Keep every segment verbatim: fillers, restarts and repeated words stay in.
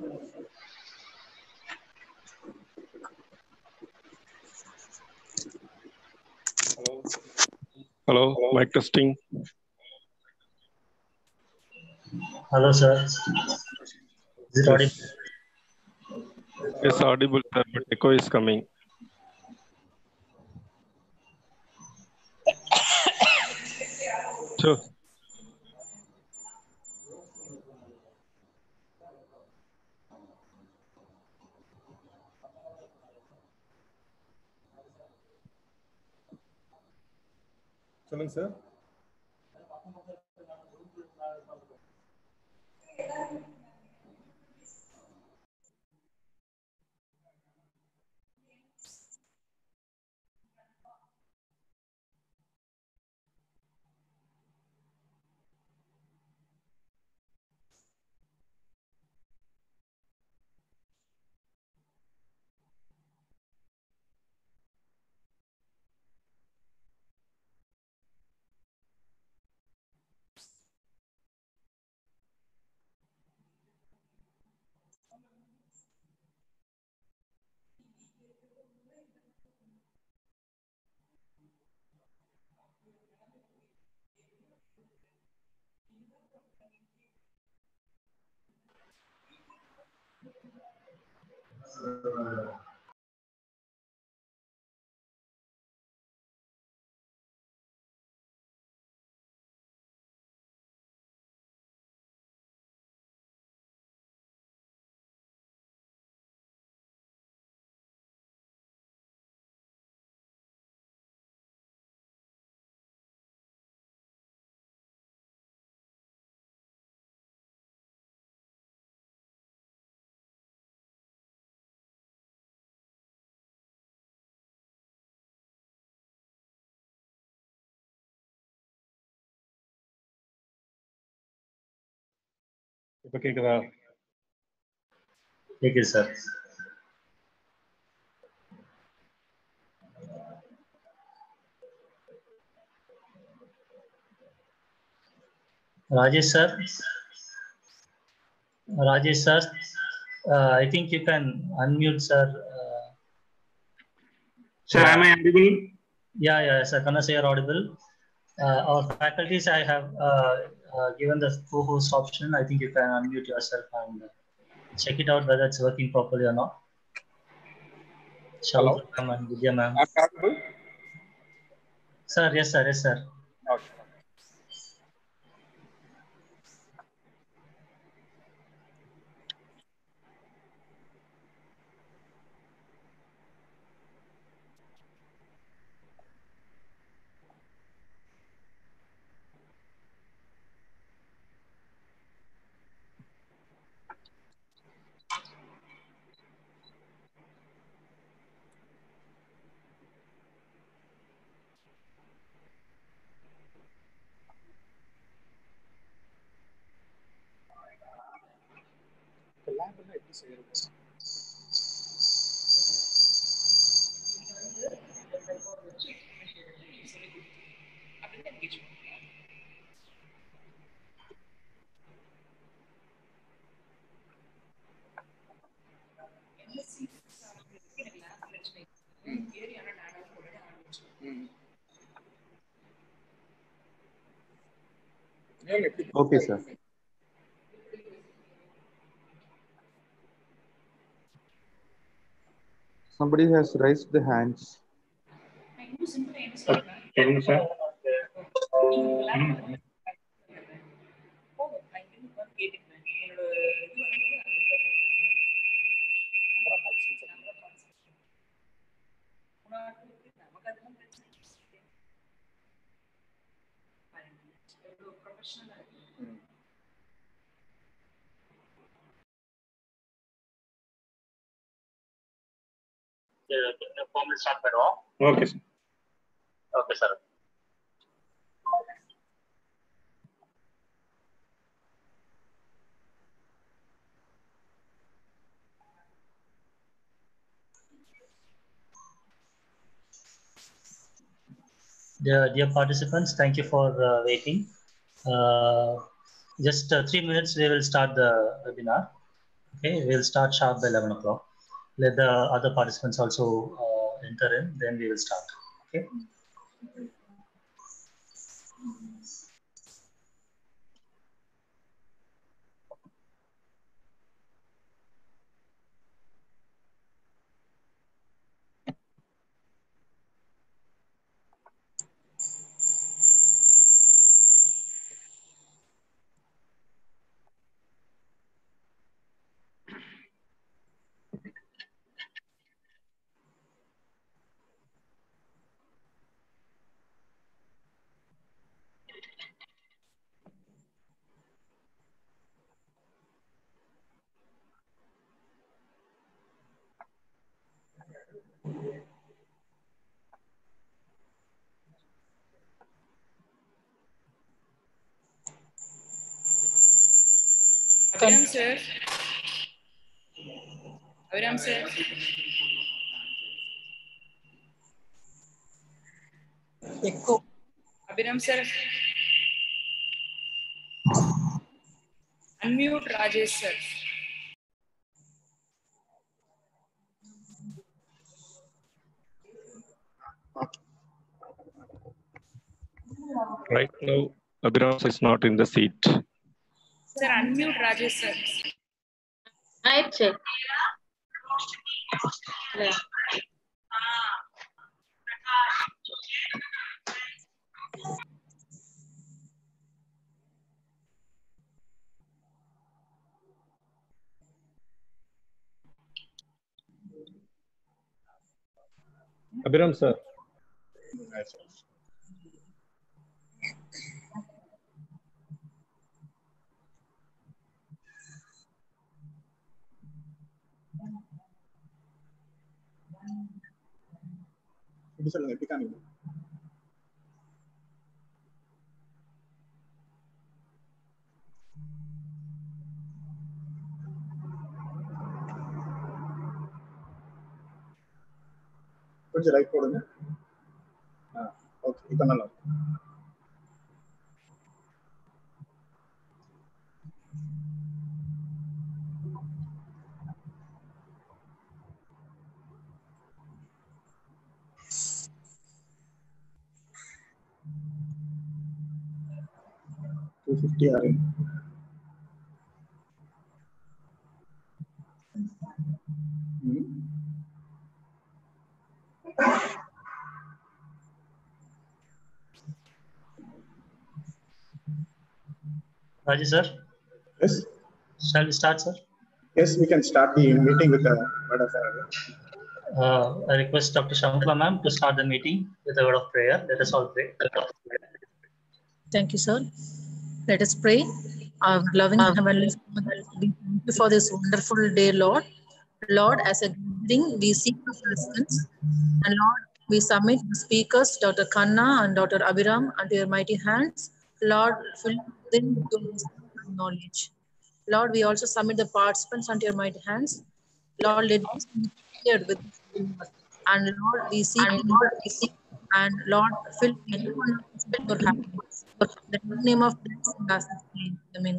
Hello. Hello. Hello. Mic testing. Hello, sir. Is it Yes. audible? Yes, audible, sir, but echo is coming. Sure. சொல்லுங்க sir. இப்ப கேக்குதா? கேக்குது sir. Rajesh sir. Rajesh sir. Uh, I think you can unmute sir. Uh, Sir, am I audible? yeah, yeah, sir. Kana say you're audible. Uh, our faculties, I have uh, uh, given the co-host option. I think you can unmute yourself and uh, check it out whether it's working properly or not. Hello. Shalom and Vidya ma'am. I'm audible? Sir, yes sir, yes sir. Okay. Okay, sir. Somebody has raised the hands. Can you sir? Formal start பண்ணுவோம். Okay, sir. Okay sir. Dear, dear participants, thank you for uh, waiting. Uh, just uh, three minutes, we will start the webinar. Okay, we'll start sharp by eleven o'clock. Let the other participants also uh, enter in, then we will start. Okay. Abhiram sir. Abhiram sir. Echo. Abhiram sir. Unmute Rajesh sir. Right now, Abhiram is not in the seat. Sir, unmute Rajesh sir. I check. Yeah. Abhiram sir. இப்படி சொல்லுங்க எப்படி காமிங்க கொஞ்சம் right போடுங்க okay இப்போ நல்லா இருக்கு two fifty R M. Rajesh sir. Yes. Shall we start, sir? Yes, we can start the meeting with a word of prayer. Uh, I request Doctor Shamukla ma'am to start the meeting with a word of prayer. Let us all pray. Thank you, sir. Let us pray. Our loving Heavenly Father, we thank you for this wonderful day, Lord. Lord, as a gathering, we seek your presence. And Lord, we submit the speakers, Doctor Khanna and Doctor Abhiram, unto your mighty hands. Lord, fill them with your wisdom and knowledge. Lord, we also submit the participants unto your mighty hands. Lord, let us be cleared with and Lord, we seek and Lord, we seek and Lord, fill everyone with your happiness. The name of Jesus, Amen.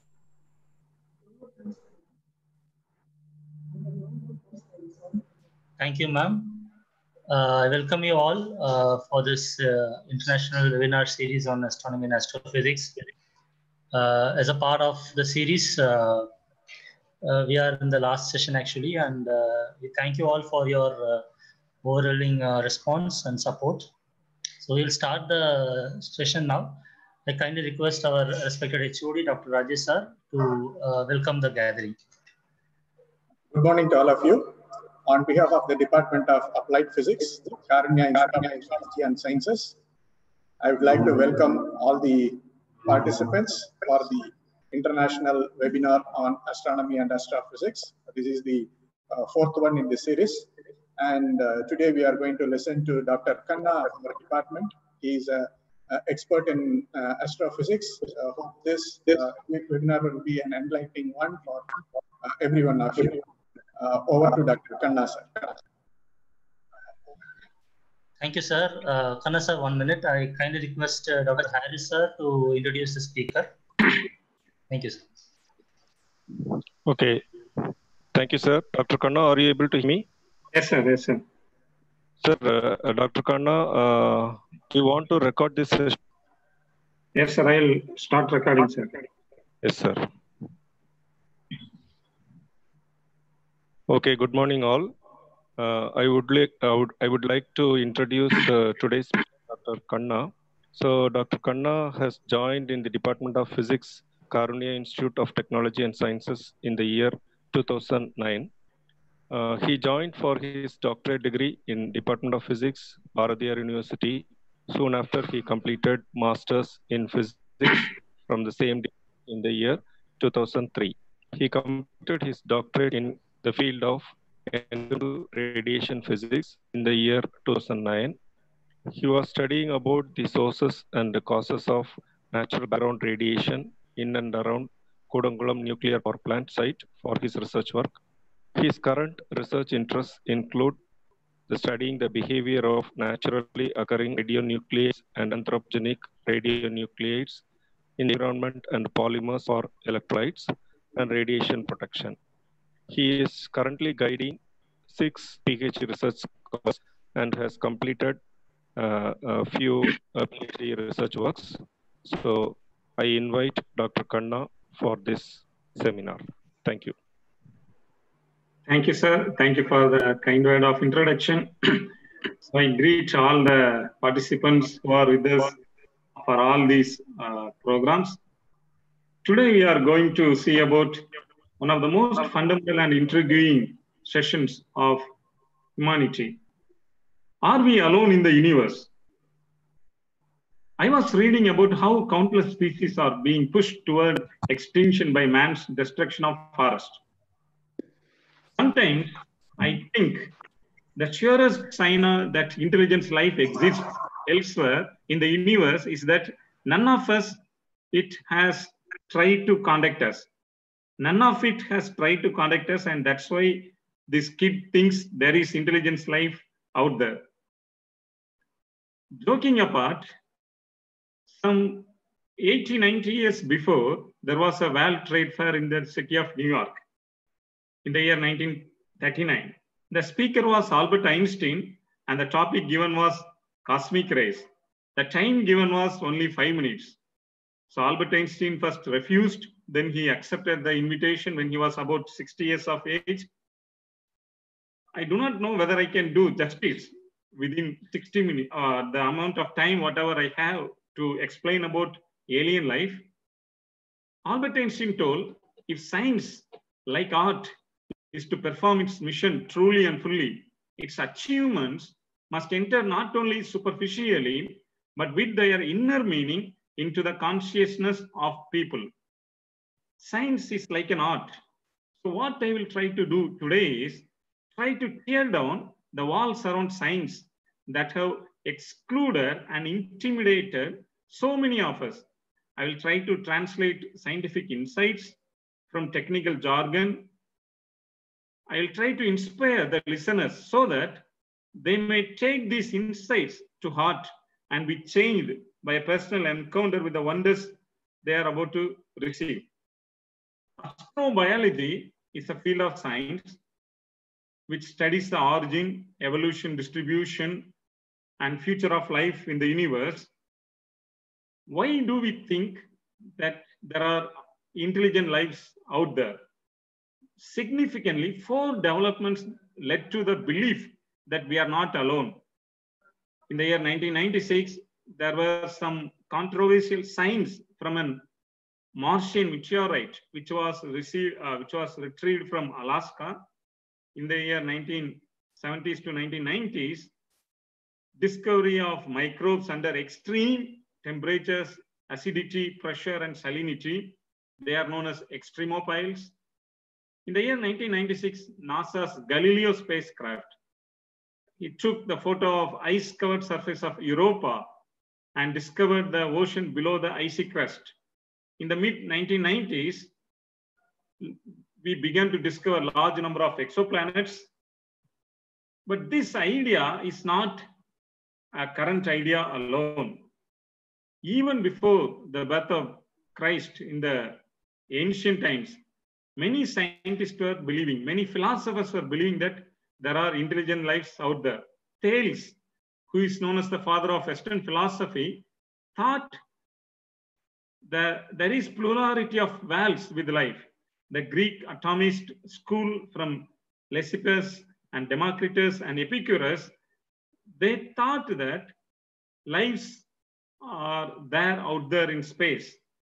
Thank you, ma'am. Uh, I welcome you all uh, for this uh, international webinar series on astronomy and astrophysics. Uh, as a part of the series, uh, uh, we are in the last session actually, and uh, we thank you all for your uh, overwhelming uh, response and support. So we'll start the session now. I kindly request our respected H O D, Doctor Rajesh sir, to uh, welcome the gathering. Good morning to all of you. On behalf of the Department of Applied Physics, Karunya Institute of Technology and Sciences, I would like to welcome all the participants for the international webinar on astronomy and astrophysics. This is the uh, fourth one in this series. And uh, today we are going to listen to Doctor Khanna from our department. He is an expert in uh, astrophysics. Uh, hope this uh, webinar will be an enlightening one for uh, everyone of you. Uh, over to Doctor Khanna, sir. Thank you, sir. Uh, Khanna sir, one minute. I kindly request uh, Doctor Harris sir to introduce the speaker. Thank you, sir. Okay. Thank you, sir. Doctor Khanna, are you able to hear me? Yes, sir. Yes, sir. Sir, uh, Doctor Khanna, uh, do you want to record this session? Yes, sir. I'll start recording, sir. Yes, sir. Okay, good morning, all. Uh, I would like I would I would like to introduce uh, today's speaker, Doctor Khanna. So, Doctor Khanna has joined in the Department of Physics, Karunya Institute of Technology and Sciences in the year two thousand nine. Uh, he joined for his doctorate degree in Department of Physics, Bharatiyar University. Soon after, he completed Masters in Physics from the same in the year two thousand three. He completed his doctorate in the field of radiation physics in the year two thousand nine. He was studying about the sources and the causes of natural background radiation in and around Kudankulam nuclear power plant site for his research work. His current research interests include the studying the behavior of naturally occurring radionuclides and anthropogenic radionuclides in the environment and polymers for electrolytes and radiation protection. He is currently guiding six PhD research courses and has completed uh, a few uh, PhD research works. So I invite Doctor Khanna for this seminar. Thank you. Thank you, sir. Thank you for the kind word of introduction. So I greet all the participants who are with us for all these uh, programs. Today we are going to see about one of the most fundamental and intriguing sessions of humanity. Are we alone in the universe? I was reading about how countless species are being pushed toward extinction by man's destruction of forests. Sometimes I think the surest sign that intelligent life exists elsewhere in the universe is that none of us it has tried to contact us. None of it has tried to contact us, and that's why this kid thinks there is intelligent life out there. Joking apart, some eighty, ninety years before, there was a World Trade Fair in the city of New York in the year nineteen thirty-nine. The speaker was Albert Einstein, and the topic given was cosmic rays. The time given was only five minutes. So Albert Einstein first refused, then he accepted the invitation when he was about sixty years of age. I do not know whether I can do justice within sixty minutes, uh, the amount of time, whatever I have to explain about alien life. Albert Einstein told, if science, like art, is to perform its mission truly and fully, its achievements must enter not only superficially, but with their inner meaning into the consciousness of people. Science is like an art. So what I will try to do today is try to tear down the walls around science that have excluded and intimidated so many of us. I will try to translate scientific insights from technical jargon. I will try to inspire the listeners so that they may take these insights to heart and be changed by a personal encounter with the wonders they are about to receive. Astrobiology is a field of science which studies the origin, evolution, distribution, and future of life in the universe. Why do we think that there are intelligent lives out there? Significantly, four developments led to the belief that we are not alone. In the year nineteen ninety-six, there were some controversial signs from a Martian meteorite, which was received, uh, which was retrieved from Alaska in the year nineteen seventies to nineteen nineties. Discovery of microbes under extreme temperatures, acidity, pressure, and salinity. They are known as extremophiles. In the year nineteen ninety-six, NASA's Galileo spacecraft, it took the photo of ice-covered surface of Europa and discovered the ocean below the icy crust. In the mid nineteen nineties, we began to discover a large number of exoplanets. But this idea is not a current idea alone. Even before the birth of Christ in the ancient times, many scientists were believing, many philosophers were believing that there are intelligent lives out there. Thales, who is known as the father of Western philosophy, thought that there is plurality of worlds with life. The Greek atomist school from Lysippus and Democritus and Epicurus, they thought that lives are there out there in space.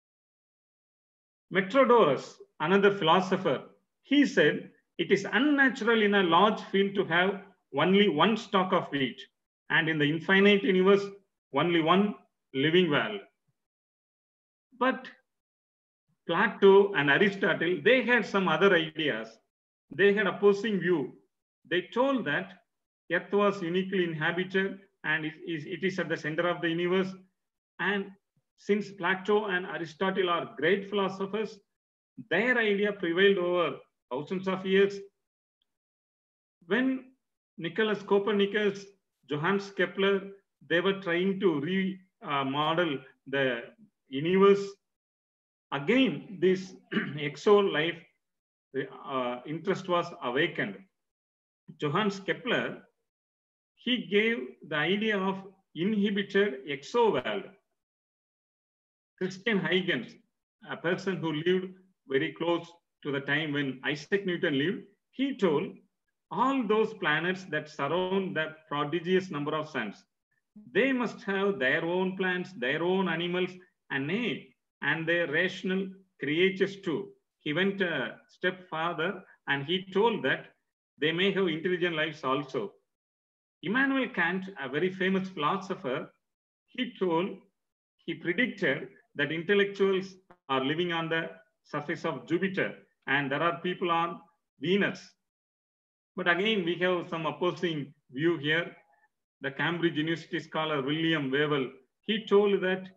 Metrodorus, another philosopher, he said it is unnatural in a large field to have only one stalk of wheat, and in the infinite universe, only one living world. But Plato and Aristotle, they had some other ideas. They had opposing view. They told that Earth was uniquely inhabited and it is, it is at the center of the universe. And since Plato and Aristotle are great philosophers, their idea prevailed over thousands of years. When Nicholas Copernicus, Johannes Kepler, they were trying to remodel the universe, again, this exo life uh, interest was awakened. Johannes Kepler, he gave the idea of inhibited exo world. Christian Huygens, a person who lived very close to the time when Isaac Newton lived, he told all those planets that surround that prodigious number of suns, they must have their own plants, their own animals, and, and their rational creatures too. He went a step further and he told that they may have intelligent lives also. Immanuel Kant, a very famous philosopher, he told, he predicted that intellectuals are living on the surface of Jupiter and there are people on Venus. But again, we have some opposing view here. The Cambridge University scholar William Wavell, he told that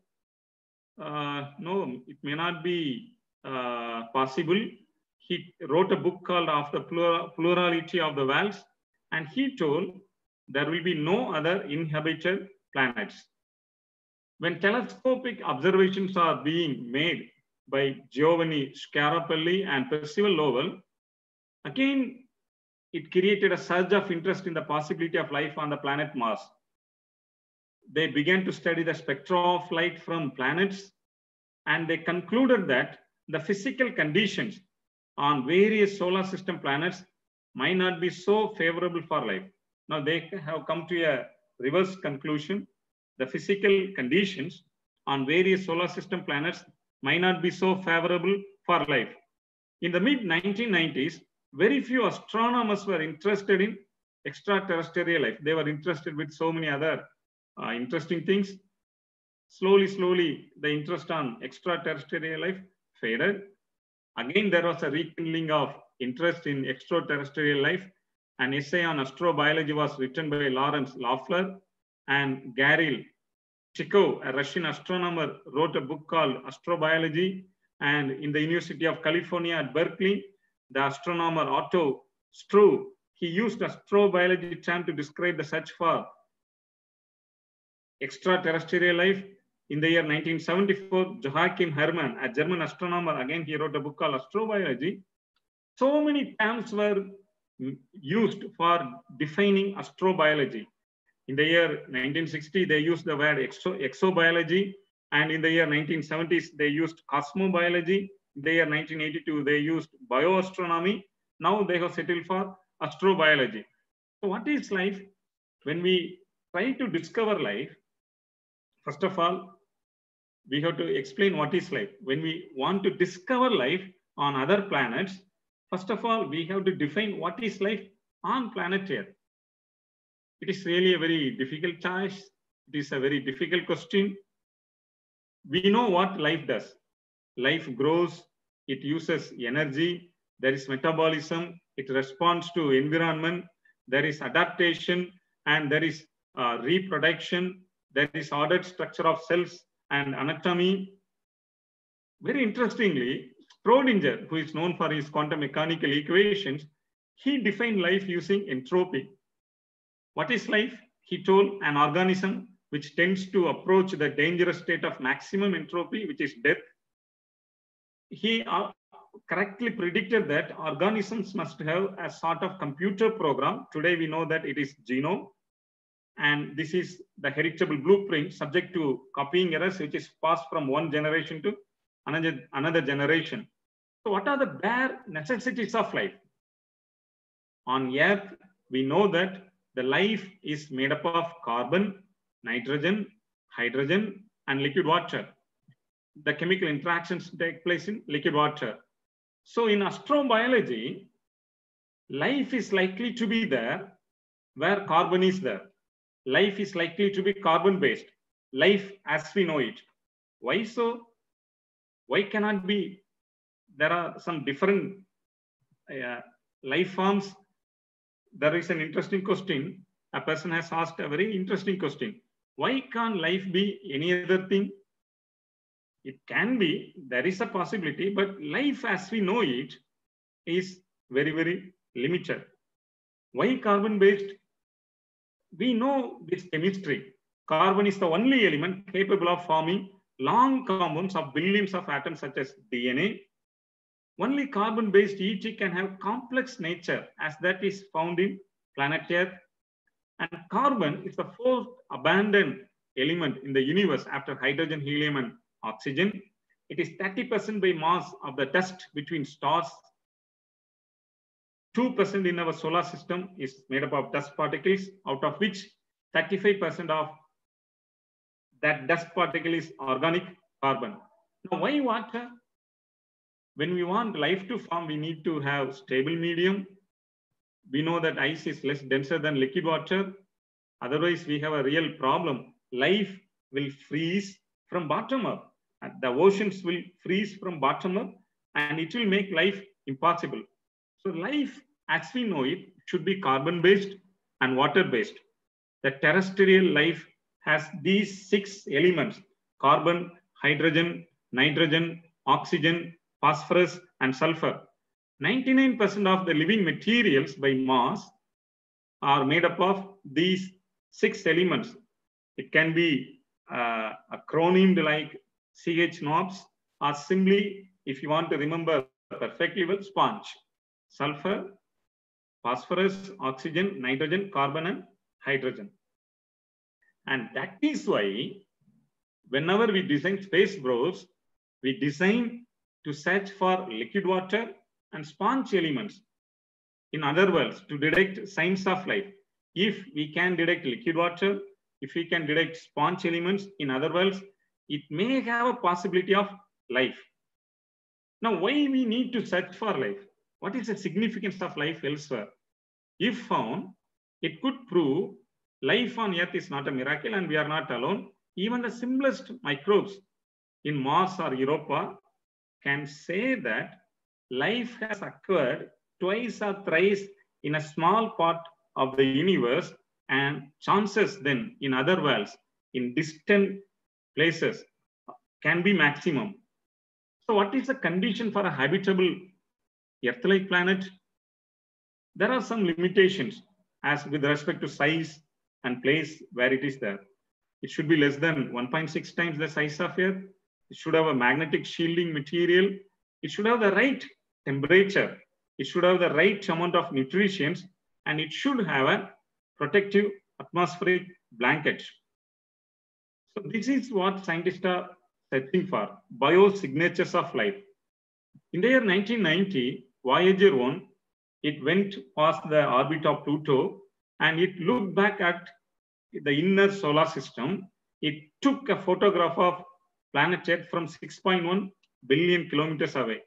uh, no, it may not be uh, possible. He wrote a book called Of the Plural, Plurality of the Worlds, and he told there will be no other inhabited planets. When telescopic observations are being made by Giovanni Scarapelli and Percival Lowell, again, it created a surge of interest in the possibility of life on the planet Mars. They began to study the spectra of light from planets, and they concluded that the physical conditions on various solar system planets might not be so favorable for life. Now they have come to a reverse conclusion. The physical conditions on various solar system planets might not be so favorable for life. In the mid nineteen nineties, very few astronomers were interested in extraterrestrial life. They were interested with so many other uh, interesting things. Slowly, slowly, the interest on extraterrestrial life faded. Again, there was a rekindling of interest in extraterrestrial life. An essay on astrobiology was written by Lawrence Loeffler, and Garil Tikhov, a Russian astronomer, wrote a book called Astrobiology. And in the University of California at Berkeley, the astronomer Otto Struve, he used astrobiology term to describe the search for extraterrestrial life. In the year nineteen seventy-four, Joachim Hermann, a German astronomer, again, he wrote a book called Astrobiology. So many terms were used for defining astrobiology. In the year nineteen sixty, they used the word exo exobiology. And in the year nineteen seventies, they used cosmobiology. In the year nineteen eighty-two, they used bioastronomy. Now they have settled for astrobiology. So what is life? When we try to discover life, first of all, we have to explain what is life. When we want to discover life on other planets, first of all, we have to define what is life on planet Earth. It is really a very difficult choice. It is a very difficult question. We know what life does. Life grows, it uses energy, there is metabolism, it responds to environment, there is adaptation, and there is uh, reproduction, there is ordered structure of cells and anatomy. Very interestingly, Schrödinger, who is known for his quantum mechanical equations, he defined life using entropy. What is life? He told an organism which tends to approach the dangerous state of maximum entropy, which is death. He uh, correctly predicted that organisms must have a sort of computer program. Today we know that it is genome, and this is the heritable blueprint subject to copying errors, which is passed from one generation to another, another generation. So what are the bare necessities of life? On Earth, we know that the life is made up of carbon, nitrogen, hydrogen, and liquid water. The chemical interactions take place in liquid water. So in astrobiology, life is likely to be there where carbon is there. Life is likely to be carbon-based. Life as we know it. Why so? Why cannot be? There are some different uh, life forms. There is an interesting question. A person has asked a very interesting question. Why can't life be any other thing? It can be, there is a possibility, but life as we know it is very, very limited. Why carbon-based? We know this chemistry. Carbon is the only element capable of forming long compounds of billions of atoms such as D N A. Only carbon-based E T can have complex nature as that is found in planet Earth. And carbon is the fourth abandoned element in the universe after hydrogen, helium, and oxygen. It is thirty percent by mass of the dust between stars. two percent in our solar system is made up of dust particles, out of which thirty-five percent of that dust particle is organic carbon. Now, why water? When we want life to form, we need to have stable medium. We know that ice is less denser than liquid water. Otherwise, we have a real problem. Life will freeze from bottom up. And the oceans will freeze from bottom up, and it will make life impossible. So life, as we know it, should be carbon-based and water-based. The terrestrial life has these six elements: carbon, hydrogen, nitrogen, oxygen, phosphorus, and sulfur. ninety-nine percent of the living materials by mass are made up of these six elements. It can be uh, acronymed like C H knobs, or simply, if you want to remember perfectly well, sponge. Sulfur, phosphorus, oxygen, nitrogen, carbon, and hydrogen. And that is why whenever we design space probes, we design to search for liquid water and sponge elements. In other words, to detect signs of life. If we can detect liquid water, if we can detect sponge elements, in other words, it may have a possibility of life. Now, why we need to search for life? What is the significance of life elsewhere? If found, it could prove life on Earth is not a miracle and we are not alone. Even the simplest microbes in Mars or Europa can say that life has occurred twice or thrice in a small part of the universe, and chances then in other worlds, in distant places, can be maximum. So what is the condition for a habitable Earth-like planet? There are some limitations as with respect to size and place where it is there. It should be less than one point six times the size of Earth. It should have a magnetic shielding material. It should have the right temperature. It should have the right amount of nutrients, and it should have a protective atmospheric blanket. So this is what scientists are searching for, biosignatures of life. In the year nineteen ninety, Voyager one, it went past the orbit of Pluto and it looked back at the inner solar system. It took a photograph of planet Earth from six point one billion kilometers away.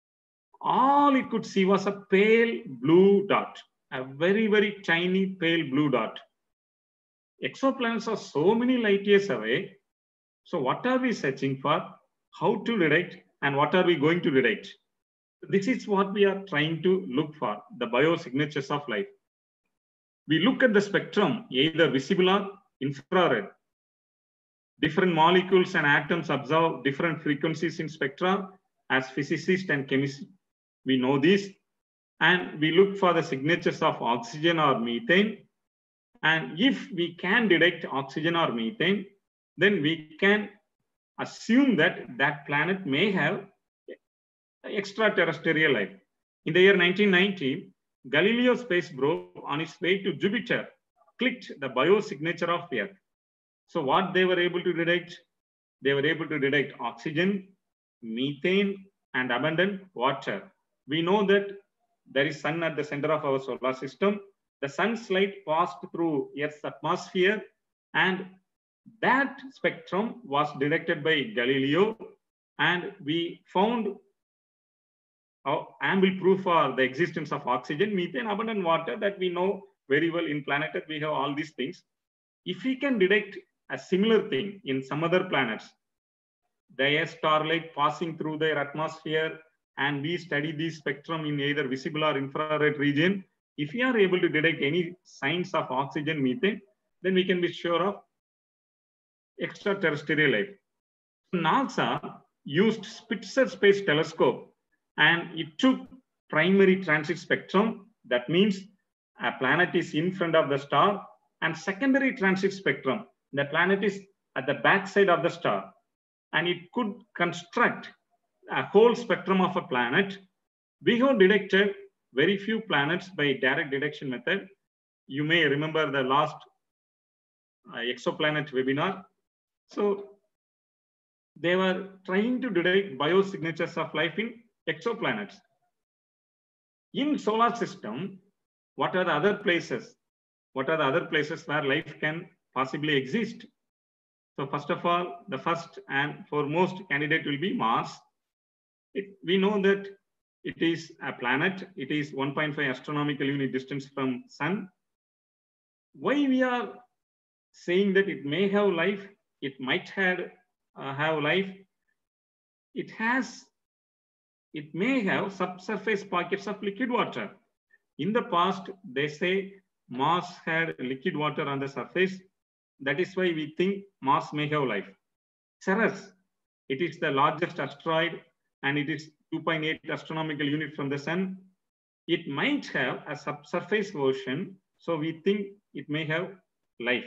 All it could see was a pale blue dot, a very, very tiny pale blue dot. Exoplanets are so many light years away. So what are we searching for? How to detect, and what are we going to detect? This is what we are trying to look for, the biosignatures of life. We look at the spectrum, either visible or infrared. Different molecules and atoms observe different frequencies in spectra. As physicists and chemists, we know this. And we look for the signatures of oxygen or methane. And if we can detect oxygen or methane, then we can assume that that planet may have extraterrestrial life. In the year nineteen ninety, Galileo space probe on its way to Jupiter clicked the biosignature of Earth. So what they were able to detect? They were able to detect oxygen, methane, and abundant water. We know that there is sun at the center of our solar system. The sun's light passed through Earth's atmosphere, and that spectrum was detected by Galileo, and we found uh, ample proof for the existence of oxygen, methane, abundant water that we know very well. In planet Earth, we have all these things. If we can detect a similar thing in some other planets, their starlight passing through their atmosphere, and we study this spectrum in either visible or infrared region, if we are able to detect any signs of oxygen, methane, then we can be sure of extraterrestrial life. NASA used Spitzer Space Telescope, and it took primary transit spectrum. That means a planet is in front of the star, and secondary transit spectrum, the planet is at the back side of the star, and it could construct a whole spectrum of a planet. We have detected very few planets by direct detection method. You may remember the last uh, exoplanet webinar. So they were trying to detect biosignatures of life in exoplanets. In solar system, what are the other places? What are the other places where life can possibly exist? So first of all, the first and foremost candidate will be Mars. It, we know that it is a planet. It is one point five astronomical unit distance from Sun. Why we are saying that it may have life, it might have, uh, have life, it has, it may have subsurface pockets of liquid water. In the past, they say Mars had liquid water on the surface. That is why we think Mars may have life. Ceres, it is the largest asteroid, and it is two point eight astronomical unit from the Sun. It might have a subsurface version, so we think it may have life.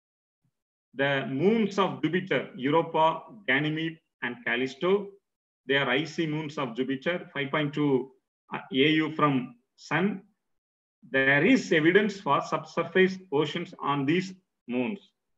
The moons of Jupiter, Europa, Ganymede, and Callisto, they are icy moons of Jupiter, five point two A U from Sun. There is evidence for subsurface oceans on these moons.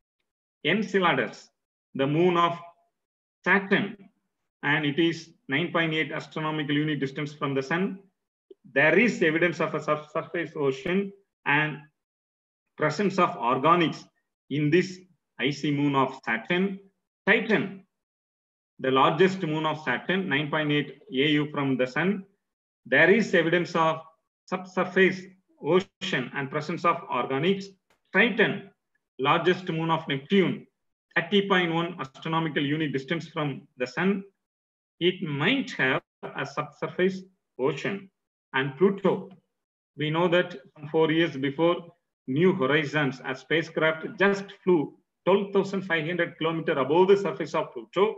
Enceladus, the moon of Saturn, and it is nine point eight astronomical unit distance from the Sun. There is evidence of a subsurface ocean and presence of organics in this icy moon of Saturn. Titan, the largest moon of Saturn, nine point eight A U from the Sun. There is evidence of subsurface ocean and presence of organics. Triton, largest moon of Neptune, thirty point one astronomical unit distance from the Sun. It might have a subsurface ocean. And Pluto, we know that four years before, New Horizons, a spacecraft, just flew twelve thousand five hundred kilometers above the surface of Pluto.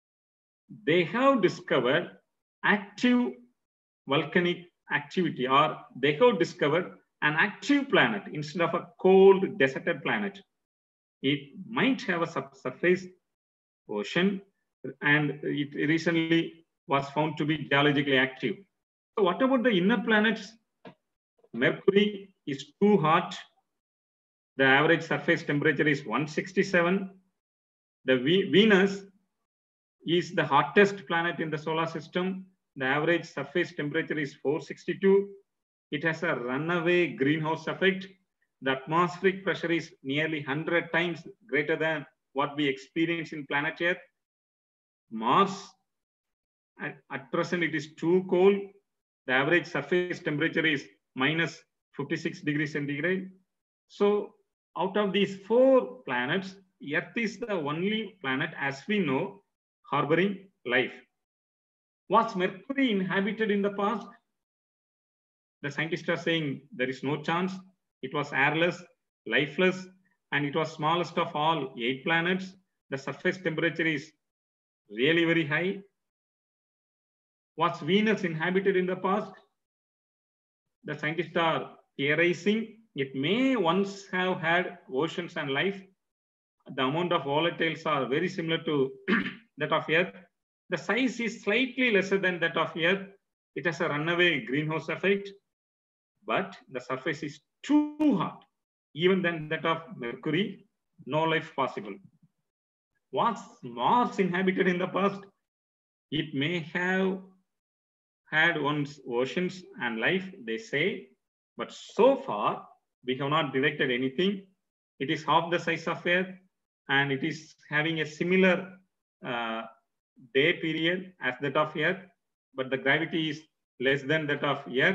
They have discovered active volcanic activity, or they have discovered an active planet instead of a cold, deserted planet. It might have a subsurface ocean, and it recently was found to be geologically active. So what about the inner planets? Mercury is too hot. The average surface temperature is one sixty-seven. The Venus is the hottest planet in the solar system. The average surface temperature is four sixty-two. It has a runaway greenhouse effect. The atmospheric pressure is nearly one hundred times greater than what we experience in planet Earth. Mars, at, at present, it is too cold. The average surface temperature is minus fifty-six degrees centigrade. So out of these four planets, Earth is the only planet, as we know, harboring life. Was Mercury inhabited in the past? The scientists are saying there is no chance. It was airless, lifeless, and it was smallest of all eight planets. The surface temperature is really very high. Was Venus inhabited in the past? The scientists are theorizing it may once have had oceans and life. The amount of volatiles are very similar to that of Earth. The size is slightly lesser than that of Earth. It has a runaway greenhouse effect, but the surface is too hot, even than that of Mercury. No life possible. Was Mars inhabited in the past? It may have had once oceans and life, they say, but so far we have not detected anything. It is half the size of Earth, and it is having a similar uh, day period as that of Earth, but the gravity is less than that of Earth.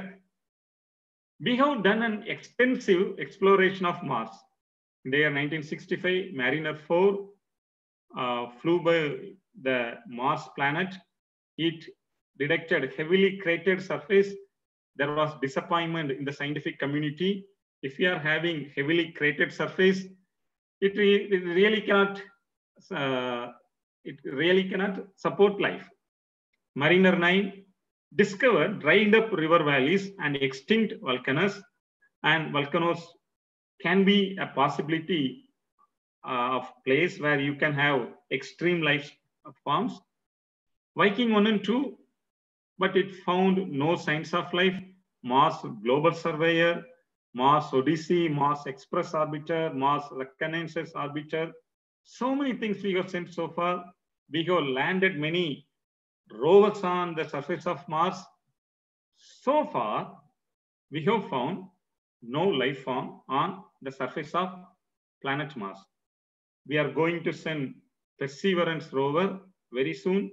We have done an extensive exploration of Mars. In the year nineteen sixty-five, Mariner four uh, flew by the Mars planet. It detected heavily cratered surface. There was disappointment in the scientific community. If you are having heavily cratered surface, it, re it really cannot uh, it really cannot support life. Mariner nine discovered dried up river valleys and extinct volcanoes, and volcanoes can be a possibility uh, of place where you can have extreme life forms. Viking one and two, but it found no signs of life. Mars Global Surveyor, Mars Odyssey, Mars Express Orbiter, Mars Reconnaissance Orbiter. So many things we have sent so far. We have landed many rovers on the surface of Mars. So far, we have found no life form on the surface of planet Mars. We are going to send Perseverance rover very soon.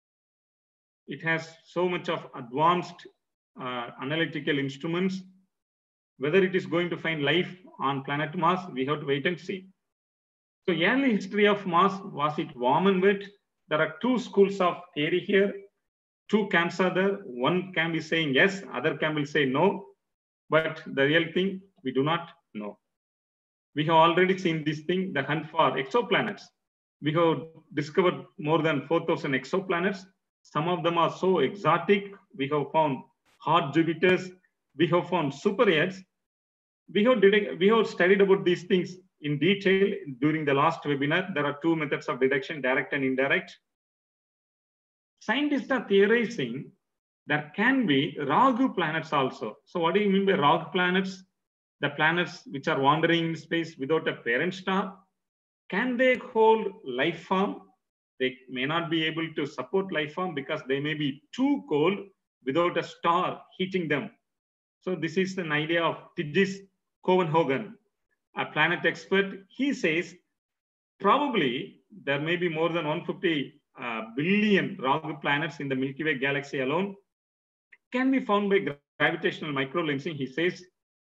It has so much of advanced uh, analytical instruments. Whether it is going to find life on planet Mars, we have to wait and see. So early history of Mars, was it warm and wet? There are two schools of theory here. Two camps are there. One can be saying yes, other can will say no. But the real thing, we do not know. We have already seen this thing, the hunt for exoplanets. We have discovered more than four thousand exoplanets. Some of them are so exotic. We have found hot Jupiters. We have found super Earths. We have, we have studied about these things in detail during the last webinar. There are two methods of detection, direct and indirect. Scientists are theorizing there can be rogue planets also. So what do you mean by rogue planets? The planets which are wandering in space without a parent star. Can they hold life form? They may not be able to support life form because they may be too cold without a star heating them. So this is an idea of Tigis Covenhogen, a planet expert. He says probably there may be more than one hundred fifty uh, billion rogue planets in the Milky Way galaxy alone. Can be found by gravitational microlensing, he says.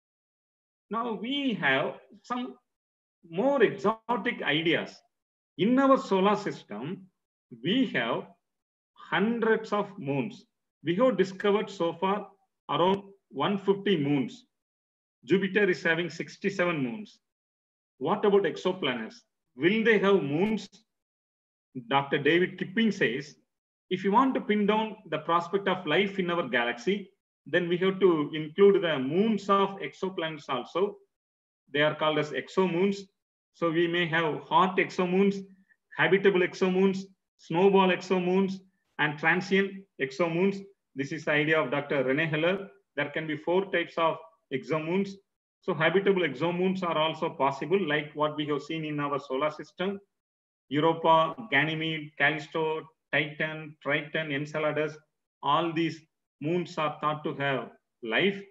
Now we have some more exotic ideas. In our solar system, we have hundreds of moons. We have discovered so far around one hundred fifty moons. Jupiter is having sixty-seven moons. What about exoplanets? Will they have moons? Doctor David Kipping says, if you want to pin down the prospect of life in our galaxy, then we have to include the moons of exoplanets also. They are called as exomoons. So we may have hot exomoons, habitable exomoons, snowball exomoons, and transient exomoons. This is the idea of Doctor Rene Heller. There can be four types of exomoons. So habitable exomoons are also possible, like what we have seen in our solar system. Europa, Ganymede, Callisto, Titan, Triton, Enceladus, all these moons are thought to have life.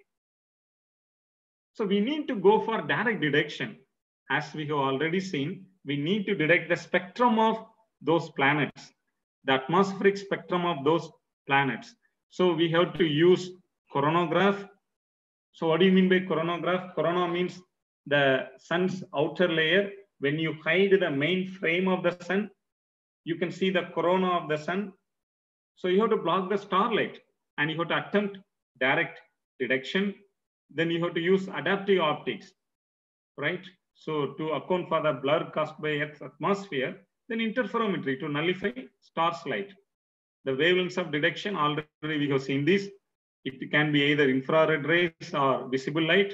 So we need to go for direct detection. As we have already seen, we need to detect the spectrum of those planets, the atmospheric spectrum of those planets. So we have to use coronagraph. So what do you mean by coronagraph? Corona means the sun's outer layer. When you hide the main frame of the sun, you can see the corona of the sun. So you have to block the starlight and you have to attempt direct detection. Then you have to use adaptive optics, right? So to account for the blur caused by Earth's atmosphere, then interferometry to nullify star's light. The wavelengths of detection, already we have seen this. It can be either infrared rays or visible light.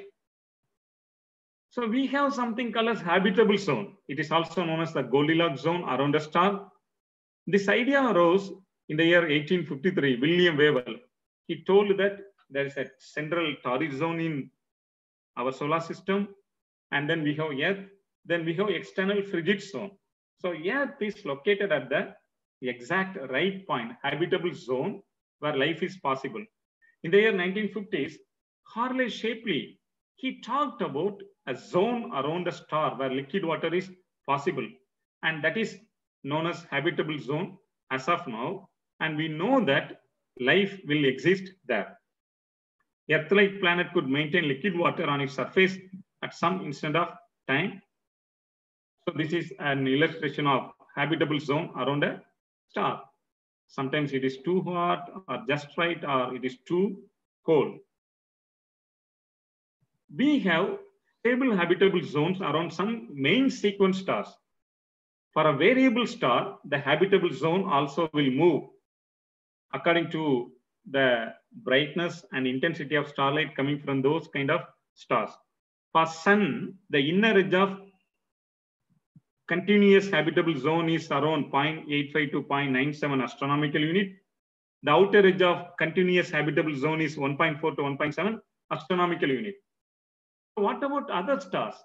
So we have something called as habitable zone. It is also known as the Goldilocks zone around a star. This idea arose in the year eighteen fifty-three, William Wavell, he told that there is a central torrid zone in our solar system, and then we have Earth, then we have external frigid zone. So Earth is located at the exact right point, habitable zone where life is possible. In the year nineteen fifties, Harley Shapley, he talked about a zone around a star where liquid water is possible, and that is known as habitable zone as of now, and we know that life will exist there. Earth-like planet could maintain liquid water on its surface at some instant of time. So this is an illustration of habitable zone around a star. Sometimes it is too hot or just right, or it is too cold. We have stable habitable zones around some main sequence stars. For a variable star, the habitable zone also will move according to the brightness and intensity of starlight coming from those kind of stars. For Sun, the inner edge of continuous habitable zone is around zero point eight five to zero point nine seven astronomical unit. The outer edge of continuous habitable zone is one point four to one point seven astronomical unit. What about other stars?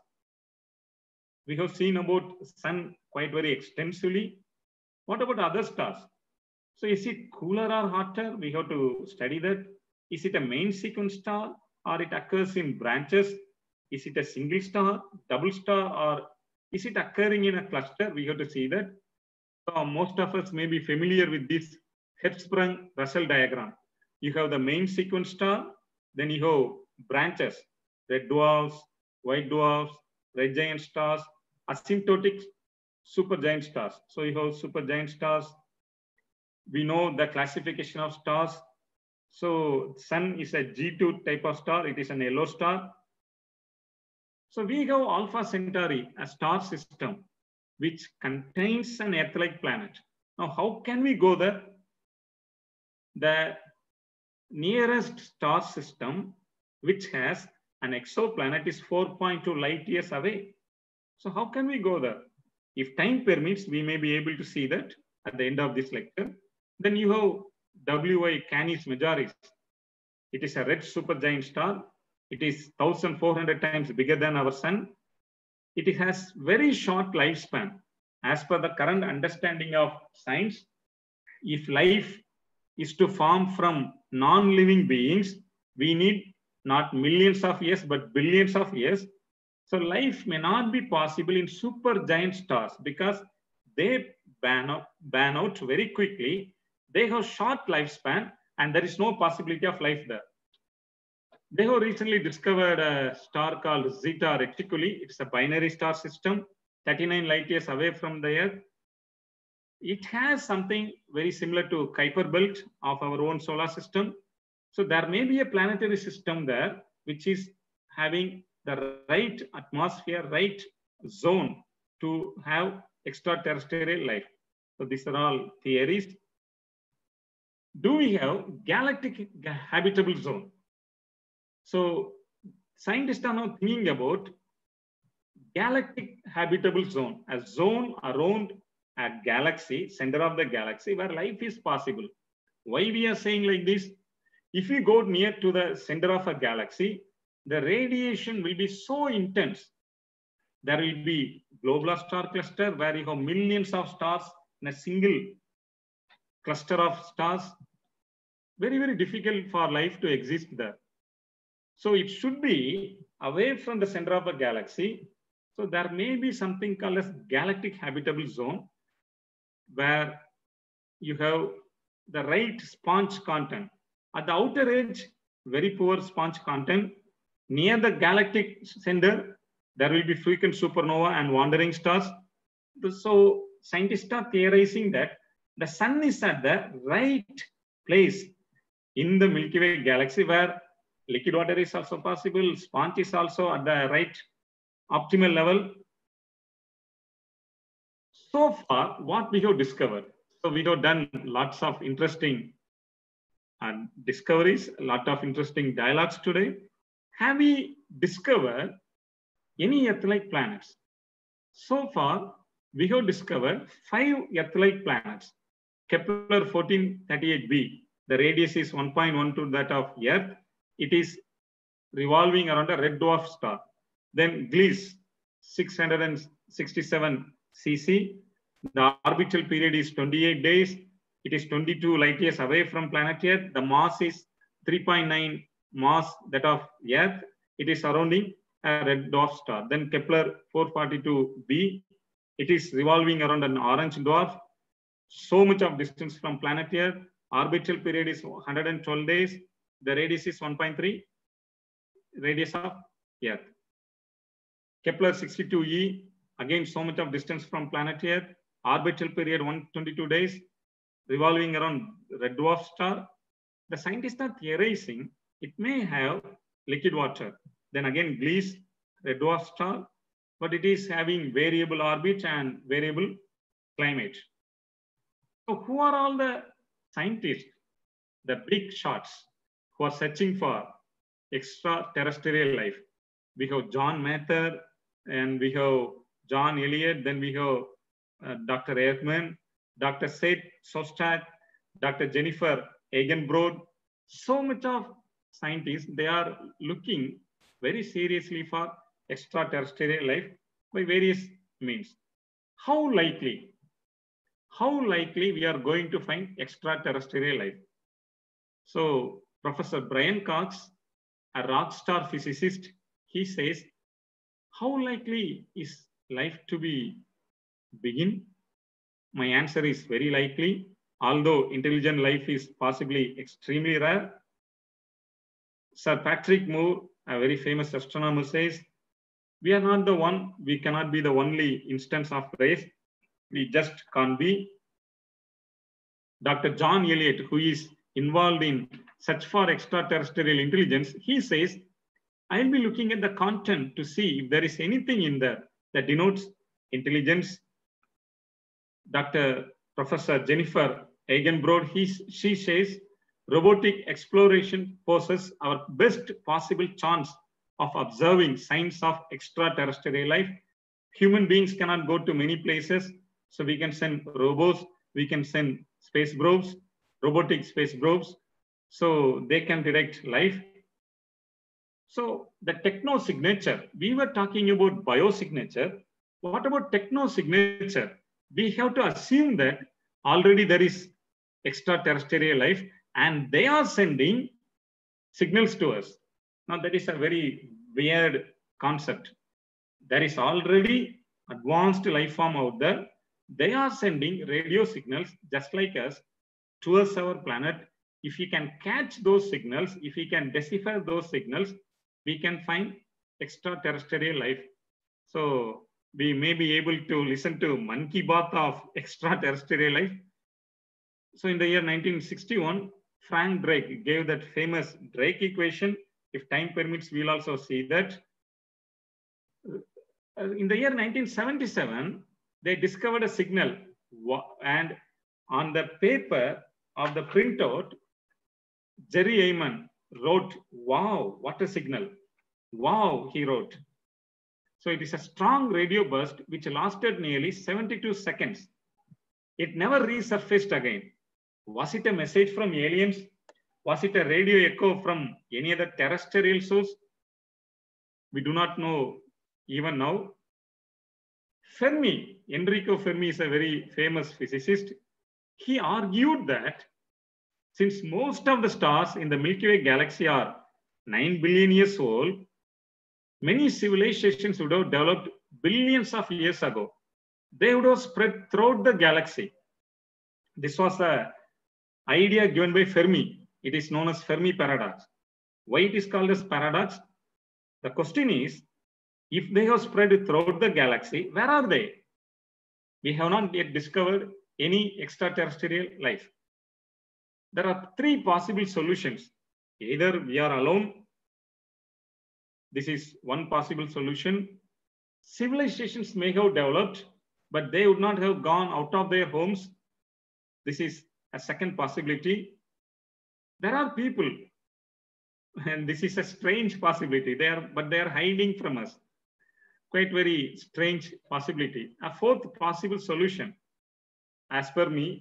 We have seen about Sun quite very extensively. What about other stars? So is it cooler or hotter? We have to study that. Is it a main sequence star, or it occurs in branches? Is it a single star, double star, or is it occurring in a cluster? We have to see that. So most of us may be familiar with this Hertzsprung-Russell diagram. You have the main sequence star, then you have branches, red dwarfs, white dwarfs, red giant stars, asymptotic supergiant stars. So you have supergiant stars. We know the classification of stars. So Sun is a G two type of star. It is an yellow star. So we have Alpha Centauri, a star system, which contains an Earth-like planet. Now, how can we go there? The nearest star system, which has an exoplanet, is four point two light years away. So how can we go there? If time permits, we may be able to see that at the end of this lecture. Then you have W I Canis Majoris. It is a red supergiant star. It is one thousand four hundred times bigger than our Sun. It has very short lifespan. As per the current understanding of science, if life is to form from non-living beings, we need not millions of years, but billions of years. So life may not be possible in supergiant stars because they burn out, burn out very quickly. They have short lifespan, and there is no possibility of life there. They have recently discovered a star called Zeta Reticuli. It's a binary star system, thirty-nine light years away from the Earth. It has something very similar to Kuiper belt of our own solar system. So there may be a planetary system there, which is having the right atmosphere, right zone to have extraterrestrial life. So these are all theories. Do we have galactic habitable zone? So scientists are now thinking about galactic habitable zone, a zone around a galaxy, center of the galaxy, where life is possible. Why we are saying like this? If we go near to the center of a galaxy, the radiation will be so intense. There will be globular star cluster where you have millions of stars in a single cluster of stars. Very, very difficult for life to exist there. So it should be away from the center of a galaxy. So there may be something called as galactic habitable zone, where you have the right sponge content. At the outer edge, very poor sponge content. Near the galactic center, there will be frequent supernova and wandering stars. So scientists are theorizing that the Sun is at the right place in the Milky Way galaxy, where liquid water is also possible, sponge is also at the right optimal level. So far, what we have discovered. So we have done lots of interesting uh, discoveries, a lot of interesting dialogues today. Have we discovered any Earth-like planets? So far, we have discovered five Earth-like planets. Kepler fourteen thirty-eight b, the radius is one point one to that of Earth. It is revolving around a red dwarf star. Then Gliese six hundred sixty-seven C C, the orbital period is twenty-eight days. It is twenty-two light years away from planet Earth. The mass is three point nine mass that of Earth. It is surrounding a red dwarf star. Then Kepler four forty-two b, it is revolving around an orange dwarf. So much of distance from planet Earth. Orbital period is one hundred twelve days. The radius is one point three radius of Earth. Kepler sixty-two e, again so much of distance from planet Earth. Orbital period one hundred twenty-two days. Revolving around red dwarf star. The scientists are theorizing it may have liquid water. Then again Gliese, red dwarf star, but it is having variable orbit and variable climate. So who are all the scientists, the big shots who are searching for extraterrestrial life? We have John Mather, and we have John Elliott, then we have uh, Doctor Ehrman, Doctor Seth Shostak, Doctor Jennifer Eigenbrod. So much of scientists, they are looking very seriously for extraterrestrial life by various means. How likely, how likely we are going to find extraterrestrial life? So Professor Brian Cox, a rock star physicist, he says, how likely is life to be begin? My answer is very likely, although intelligent life is possibly extremely rare. Sir Patrick Moore, a very famous astronomer, says, we are not the one, we cannot be the only instance of race. We just can't be. Doctor John Elliott, who is involved in search for extraterrestrial intelligence, he says, I'll be looking at the content to see if there is anything in there that denotes intelligence. Doctor Professor Jennifer Eigenbrod, he, she says, robotic exploration poses our best possible chance of observing signs of extraterrestrial life. Human beings cannot go to many places, so we can send robots, we can send space probes, robotic space probes, so they can detect life. So the techno-signature, we were talking about biosignature. What about techno-signature? We have to assume that already there is extraterrestrial life and they are sending signals to us. Now that is a very weird concept. There is already advanced life form out there. They are sending radio signals just like us towards our planet. If we can catch those signals, if we can decipher those signals, we can find extraterrestrial life. So we may be able to listen to Man Ki Baat of extraterrestrial life. So in the year nineteen sixty-one, Frank Drake gave that famous Drake equation. If time permits, we'll also see that. In the year nineteen seventy-seven, they discovered a signal, and on the paper of the printout, Jerry Ayman wrote, wow, what a signal. Wow, he wrote. So it is a strong radio burst which lasted nearly seventy-two seconds. It never resurfaced again. Was it a message from aliens? Was it a radio echo from any other terrestrial source? We do not know even now. Fermi, Enrico Fermi is a very famous physicist. He argued that since most of the stars in the Milky Way galaxy are nine billion years old, many civilizations would have developed billions of years ago. They would have spread throughout the galaxy. This was the idea given by Fermi. It is known as Fermi paradox. Why it is called as paradox? The question is, if they have spread throughout the galaxy, where are they? We have not yet discovered any extraterrestrial life. There are three possible solutions. Either we are alone. This is one possible solution. Civilizations may have developed, but they would not have gone out of their homes. This is a second possibility. There are people, and this is a strange possibility. They are, but they are hiding from us. Quite very strange possibility. A fourth possible solution, as per me,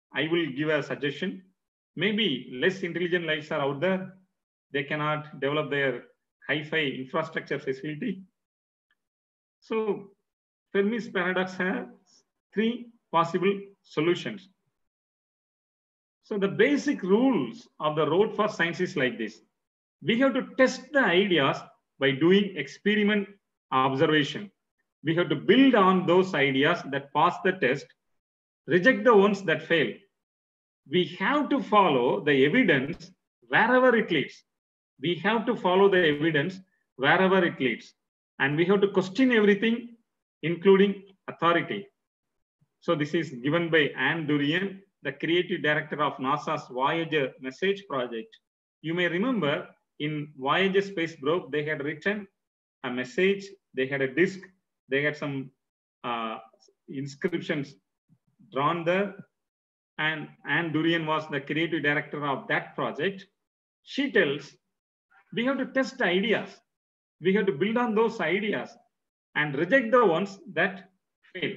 I will give a suggestion. Maybe less intelligent lives are out there. They cannot develop their hi-fi infrastructure facility. So Fermi's paradox has three possible solutions. So the basic rules of the road for science is like this. We have to test the ideas by doing experiment observation. We have to build on those ideas that pass the test, reject the ones that fail. We have to follow the evidence wherever it leads. We have to follow the evidence wherever it leads. And we have to question everything, including authority. So this is given by Anne Durian, the creative director of NASA's Voyager message project. You may remember in Voyager space probe, they had written a message, they had a disk, they had some uh, inscriptions drawn there. And Anne Durian was the creative director of that project. She tells, we have to test ideas. We have to build on those ideas and reject the ones that fail.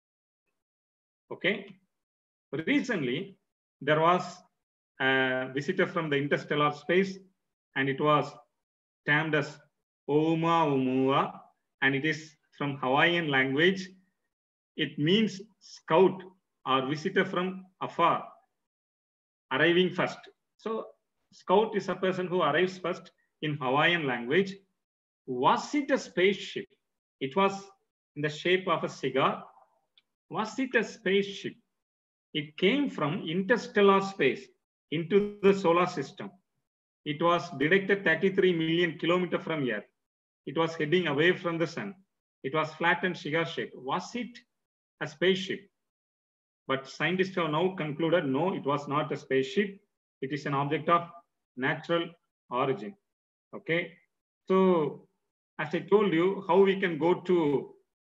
Okay. Recently, there was a visitor from the interstellar space, and it was termed as Oumuamua, and it is from Hawaiian language. It means scout or visitor from afar, arriving first. So scout is a person who arrives first in Hawaiian language. Was it a spaceship? It was in the shape of a cigar. Was it a spaceship? It came from interstellar space into the solar system. It was detected thirty-three million kilometers from Earth. It was heading away from the sun. It was flat and cigar shaped. Was it a spaceship? But scientists have now concluded, no, it was not a spaceship. It is an object of natural origin. Okay. So as I told you, how we can go to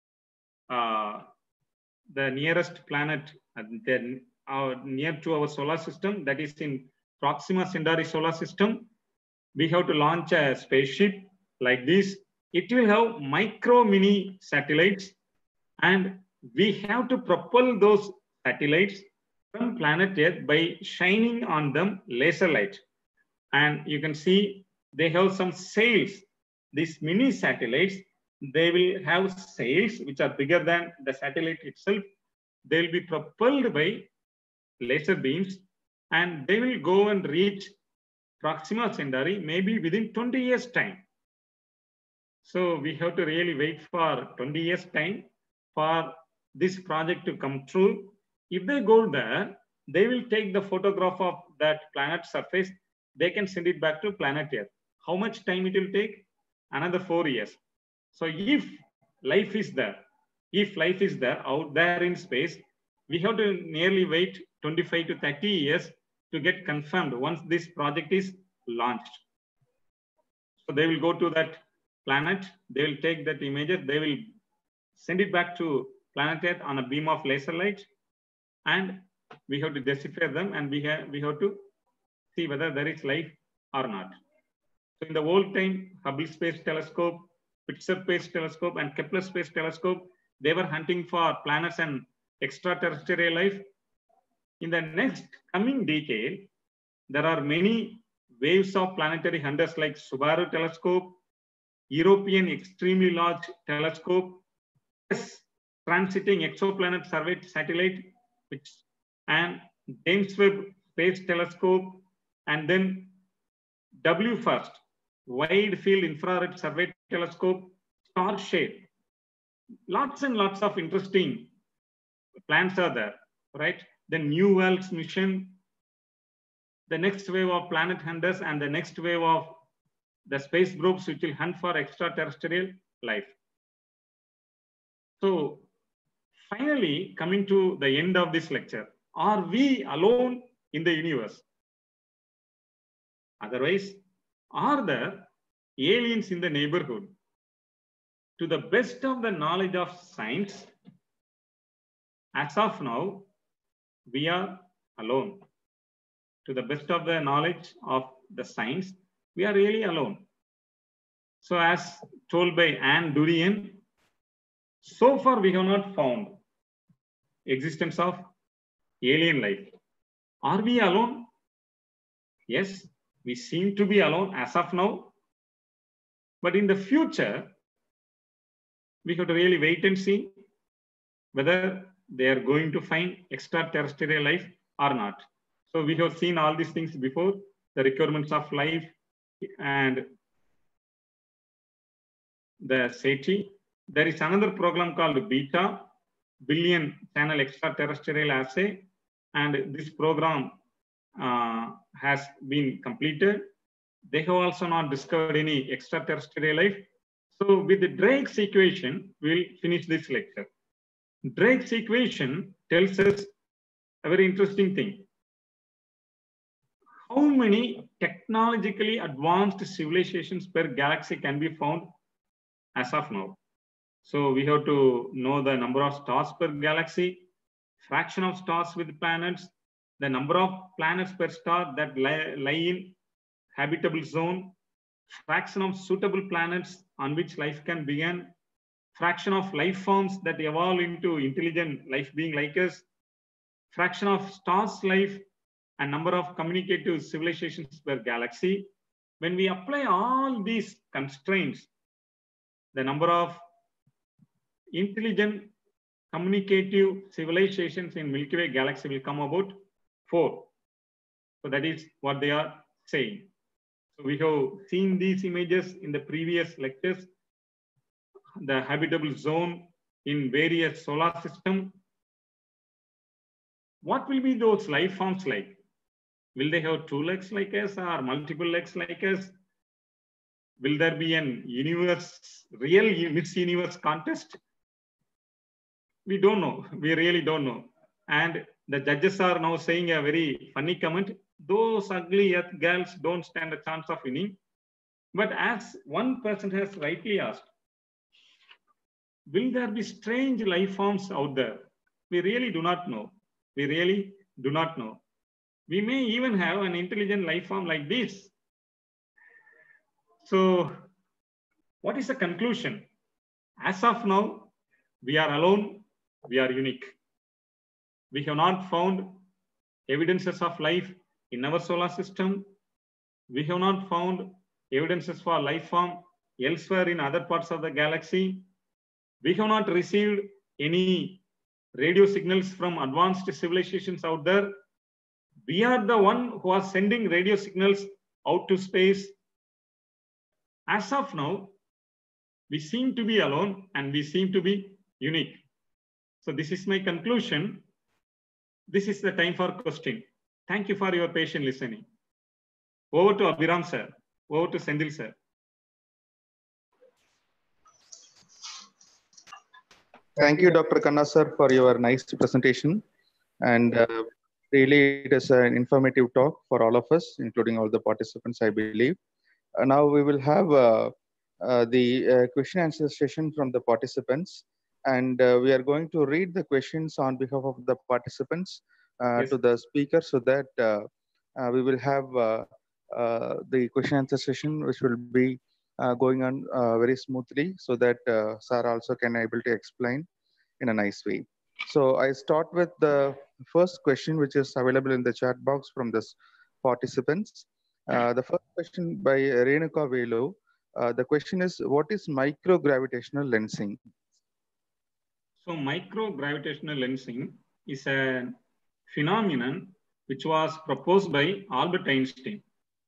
uh, the nearest planet uh, then, uh, near to our solar system, that is in Proxima Centauri solar system. We have to launch a spaceship like this. It will have micro mini satellites, and we have to propel those satellites from planet Earth by shining on them laser light. And you can see they have some sails. These mini satellites, they will have sails which are bigger than the satellite itself. They will be propelled by laser beams, and they will go and reach Proxima Centauri maybe within twenty years time. So we have to really wait for twenty years time for this project to come true. If they go there, they will take the photograph of that planet surface. They can send it back to planet Earth. How much time it will take? Another four years. So if life is there, if life is there out there in space, we have to nearly wait twenty-five to thirty years to get confirmed once this project is launched. So they will go to that planet, they will take that images, they will send it back to planet Earth on a beam of laser light, and we have to decipher them, and we have, we have to see whether there is life or not. So in the old time, Hubble Space Telescope, Spitzer Space Telescope, and Kepler Space Telescope, they were hunting for planets and extraterrestrial life. In the next coming decade, there are many waves of planetary hunters like Subaru Telescope, European Extremely Large Telescope, Transiting Exoplanet Survey Satellite, which, and James Webb Space Telescope, and then W FIRST, Wide Field Infrared Survey Telescope, Starshade. Lots and lots of interesting plans are there, right? The New Worlds mission, the next wave of planet hunters, and the next wave of the space probes which will hunt for extraterrestrial life. So finally, coming to the end of this lecture, are we alone in the universe? Otherwise, are there aliens in the neighborhood? To the best of the knowledge of science, as of now, we are alone. To the best of the knowledge of the science, we are really alone. So as told by Anne Durian, so far we have not found existence of alien life. Are we alone? Yes, we seem to be alone as of now. But in the future, we have to really wait and see whether they are going to find extraterrestrial life or not. So we have seen all these things before, the requirements of life and the SETI. There is another program called BETA, Billion Channel Extraterrestrial Assay, and this program uh, has been completed. They have also not discovered any extraterrestrial life. So with the Drake's equation, we'll finish this lecture. Drake's equation tells us a very interesting thing. How many technologically advanced civilizations per galaxy can be found as of now? So we have to know the number of stars per galaxy, fraction of stars with planets, the number of planets per star that lie, lie in habitable zone, fraction of suitable planets on which life can begin, fraction of life forms that evolve into intelligent life being like us, fraction of stars life, and number of communicative civilizations per galaxy. When we apply all these constraints, the number of intelligent communicative civilizations in Milky Way galaxy will come about four. So that is what they are saying. So we have seen these images in the previous lectures, the habitable zone in various solar systems. What will be those life forms like? Will they have two legs like us or multiple legs like us? Will there be an universe, real Miss Universe contest? We don't know. We really don't know. And the judges are now saying a very funny comment. Those ugly earth girls don't stand a chance of winning. But as one person has rightly asked, will there be strange life forms out there? We really do not know. We really do not know. We may even have an intelligent life form like this. So what is the conclusion? As of now, we are alone, we are unique. We have not found evidences of life in our solar system. We have not found evidences for life form elsewhere in other parts of the galaxy. We have not received any radio signals from advanced civilizations out there. We are the one who are sending radio signals out to space. As of now, we seem to be alone and we seem to be unique. So this is my conclusion. This is the time for question. Thank you for your patient listening. Over to Abhiram sir. Over to Sendil sir. Thank you, Doctor Khanna sir, for your nice presentation. And uh, really, it is an informative talk for all of us, including all the participants, I believe. Uh, now we will have uh, uh, the uh, question answer session from the participants. And uh, we are going to read the questions on behalf of the participants uh, Yes. to the speaker, so that uh, uh, we will have uh, uh, the question answer session, which will be uh, going on uh, very smoothly, so that uh, sir also can able to explain in a nice way. So I start with the first question, which is available in the chat box from the participants. Uh, the first question by Renuka Velu. Uh, the question is, what is microgravitational lensing? So microgravitational lensing is a phenomenon which was proposed by Albert Einstein.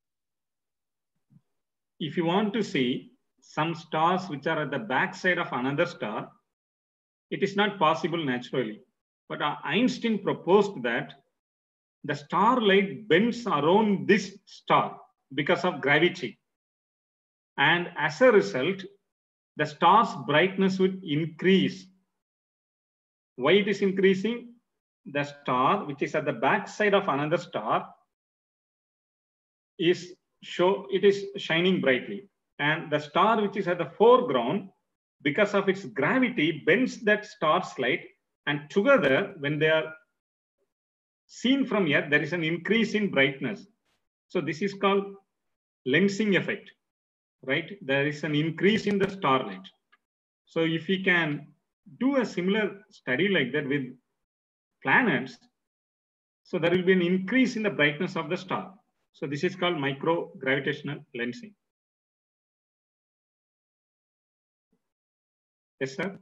If you want to see some stars which are at the backside of another star, it is not possible naturally. But Einstein proposed that the starlight bends around this star because of gravity. And as a result, the star's brightness would increase. Why it is increasing? The star, which is at the backside of another star, is show it is shining brightly. And the star which is at the foreground, because of its gravity, bends that star's light, and together, when they are seen from here, there is an increase in brightness. So this is called lensing effect, right? There is an increase in the starlight. So if we can do a similar study like that with planets, So there will be an increase in the brightness of the star. So this is called microgravitational lensing. Yes, sir.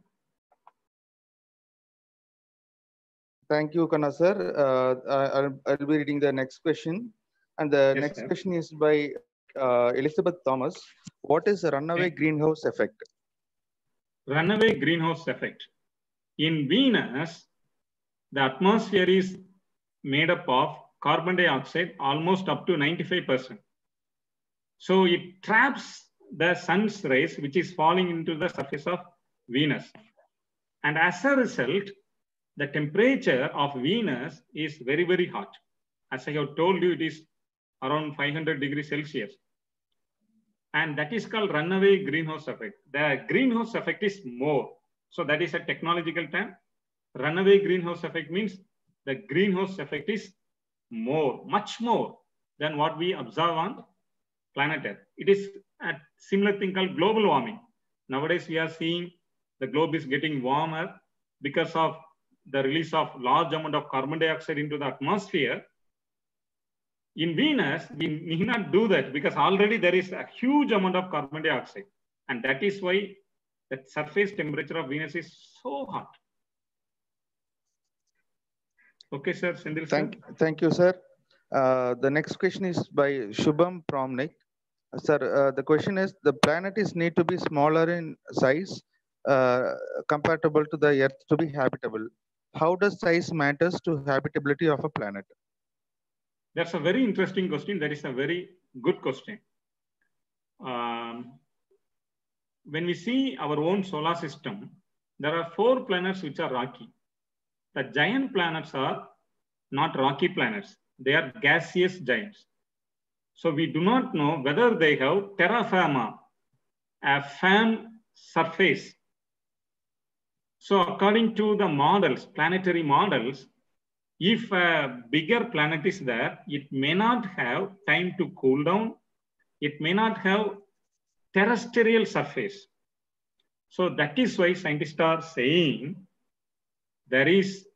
Thank you, Kanna sir. Uh, I'll, I'll be reading the next question. And the Yes, next sir. question is by uh, Elizabeth Thomas. What is the runaway Okay. greenhouse effect? Runaway greenhouse effect. In Venus, the atmosphere is made up of carbon dioxide almost up to ninety-five percent. So it traps the sun's rays, which is falling into the surface of Venus. And as a result, the temperature of Venus is very, very hot. As I have told you, it is around five hundred degrees Celsius. And that is called runaway greenhouse effect. The greenhouse effect is more. So that is a technological term. Runaway greenhouse effect means the greenhouse effect is more, much more than what we observe on planet Earth. It is a similar thing called global warming. Nowadays, we are seeing the globe is getting warmer because of the release of large amount of carbon dioxide into the atmosphere. In Venus, we need not do that because already there is a huge amount of carbon dioxide. And that is why the surface temperature of Venus is so hot. Okay, sir. Sendil, Thank, sir. thank you, sir. Uh, the next question is by Shubham Promnik. Sir, uh, the question is, the planet is need to be smaller in size, uh, compatible to the Earth to be habitable. How does size matters to habitability of a planet? That's a very interesting question. That is a very good question. Um, when we see our own solar system, there are four planets which are rocky. The giant planets are not rocky planets. They are gaseous giants. So we do not know whether they have terra firma, a firm surface. So according to the models, planetary models, if a bigger planet is there, it may not have time to cool down. It may not have terrestrial surface. So that is why scientists are saying there is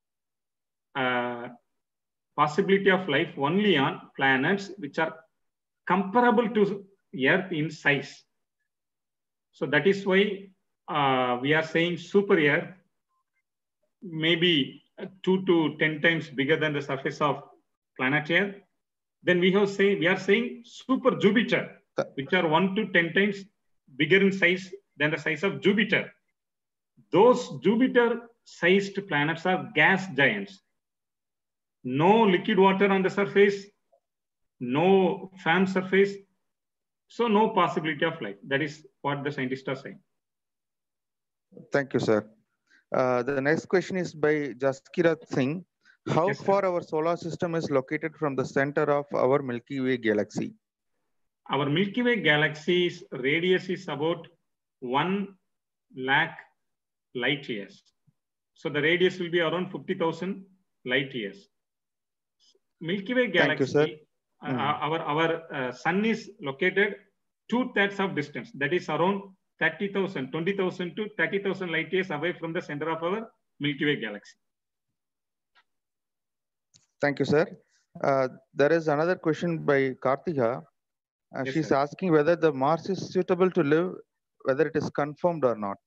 a possibility of life only on planets which are comparable to Earth in size. So that is why uh, we are saying super Earth, maybe two to ten times bigger than the surface of planet Earth. Then we have say we are saying super Jupiter, which are one to ten times bigger in size than the size of Jupiter. Those Jupiter-sized planets are gas giants. No liquid water on the surface, no firm surface, so no possibility of life. That is what the scientists are saying. Thank you, sir. Uh, the next question is by Jaskirat Singh. How Yes, sir. far our solar system is located from the center of our Milky Way galaxy? Our Milky Way galaxy's radius is about one lakh light years. So the radius will be around fifty thousand light years. Milky Way galaxy, Thank you, sir. uh, Mm. our, our uh, sun is located two thirds of distance. That is around thirty thousand, twenty thousand to thirty thousand light years away from the center of our Milky Way galaxy. Thank you, sir. Uh, there is another question by Kartika. Uh, Yes, she's sir. asking whether the Mars is suitable to live, whether it is confirmed or not.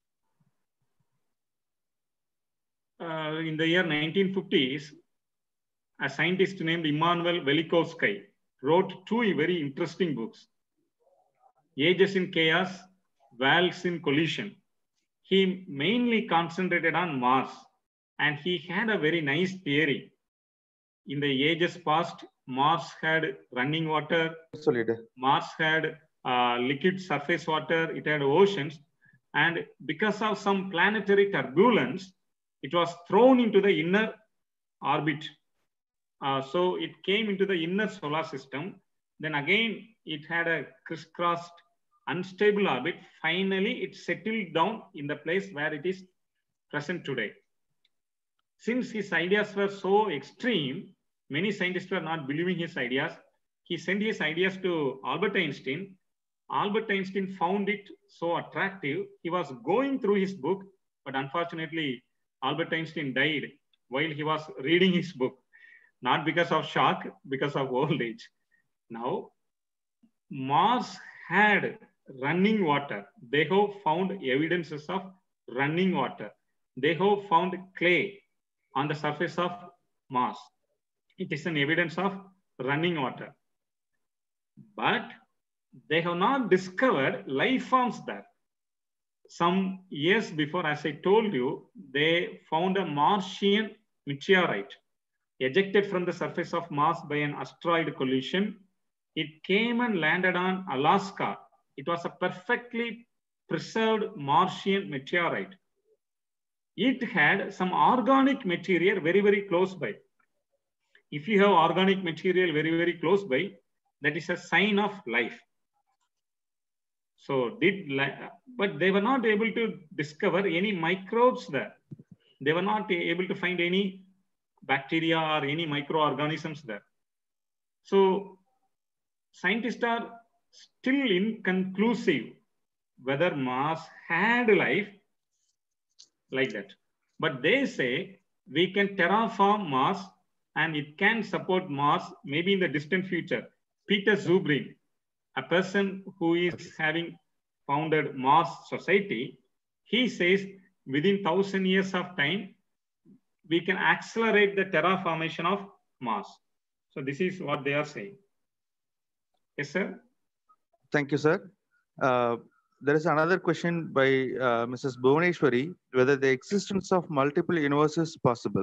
Uh, in the year nineteen fifties, a scientist named Immanuel Velikovsky wrote two very interesting books, Ages in Chaos, Worlds in Collision. He mainly concentrated on Mars, and he had a very nice theory. In the ages past, Mars had running water, Solid. Mars had uh, liquid surface water, it had oceans, and because of some planetary turbulence, it was thrown into the inner orbit. Uh, so it came into the inner solar system. Then again, it had a crisscrossed, unstable orbit. Finally, it settled down in the place where it is present today. Since his ideas were so extreme, many scientists were not believing his ideas. He sent his ideas to Albert Einstein. Albert Einstein found it so attractive. He was going through his book, but unfortunately, Albert Einstein died while he was reading his book. not because of shock, because of old age. Now, Mars had running water. They have found evidences of running water. They have found clay on the surface of Mars. It is an evidence of running water. But they have not discovered life forms there. Some years before, as I told you, they found a Martian meteorite ejected from the surface of Mars by an asteroid collision. It came and landed on Alaska. It was a perfectly preserved Martian meteorite. It had some organic material very, very close by. If you have organic material very, very close by, that is a sign of life. So did, but they were not able to discover any microbes there. They were not able to find any bacteria or any microorganisms there. So scientists are still inconclusive whether Mars had life like that. But they say we can terraform Mars and it can support Mars maybe in the distant future. Peter Zubrin, a person who is having founded Mars Society, he says within thousand years of time, we can accelerate the terraformation of Mars. So this is what they are saying. Yes, sir. Thank you, sir. Uh, there is another question by uh, Missus Bhuvaneshwari, whether the existence of multiple universes is possible.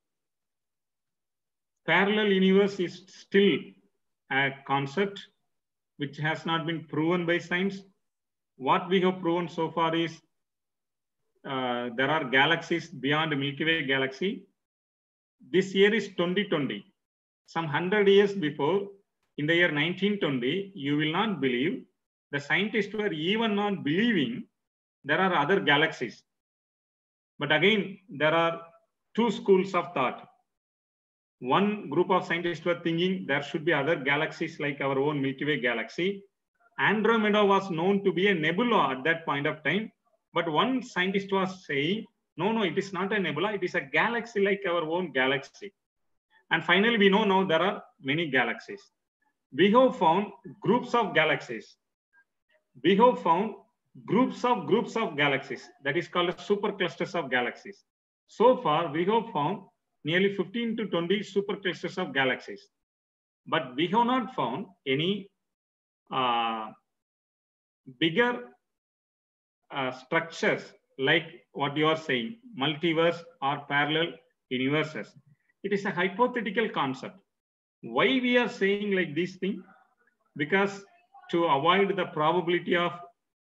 Parallel universe is still a concept which has not been proven by science. What we have proven so far is uh, there are galaxies beyond the Milky Way galaxy. This year is twenty twenty. Some hundred years before, in the year nineteen twenty, you will not believe, the scientists were even not believing there are other galaxies. But again, there are two schools of thought. One group of scientists were thinking there should be other galaxies like our own Milky Way galaxy. Andromeda was known to be a nebula at that point of time. But one scientist was saying, no, no, it is not a nebula. It is a galaxy like our own galaxy. And finally, we know now there are many galaxies. We have found groups of galaxies. We have found groups of groups of galaxies. That is called superclusters of galaxies. So far, we have found nearly fifteen to twenty superclusters of galaxies. But we have not found any uh, bigger uh, structures like what you are saying, multiverse or parallel universes. It is a hypothetical concept. Why we are saying like this thing? Because to avoid the probability of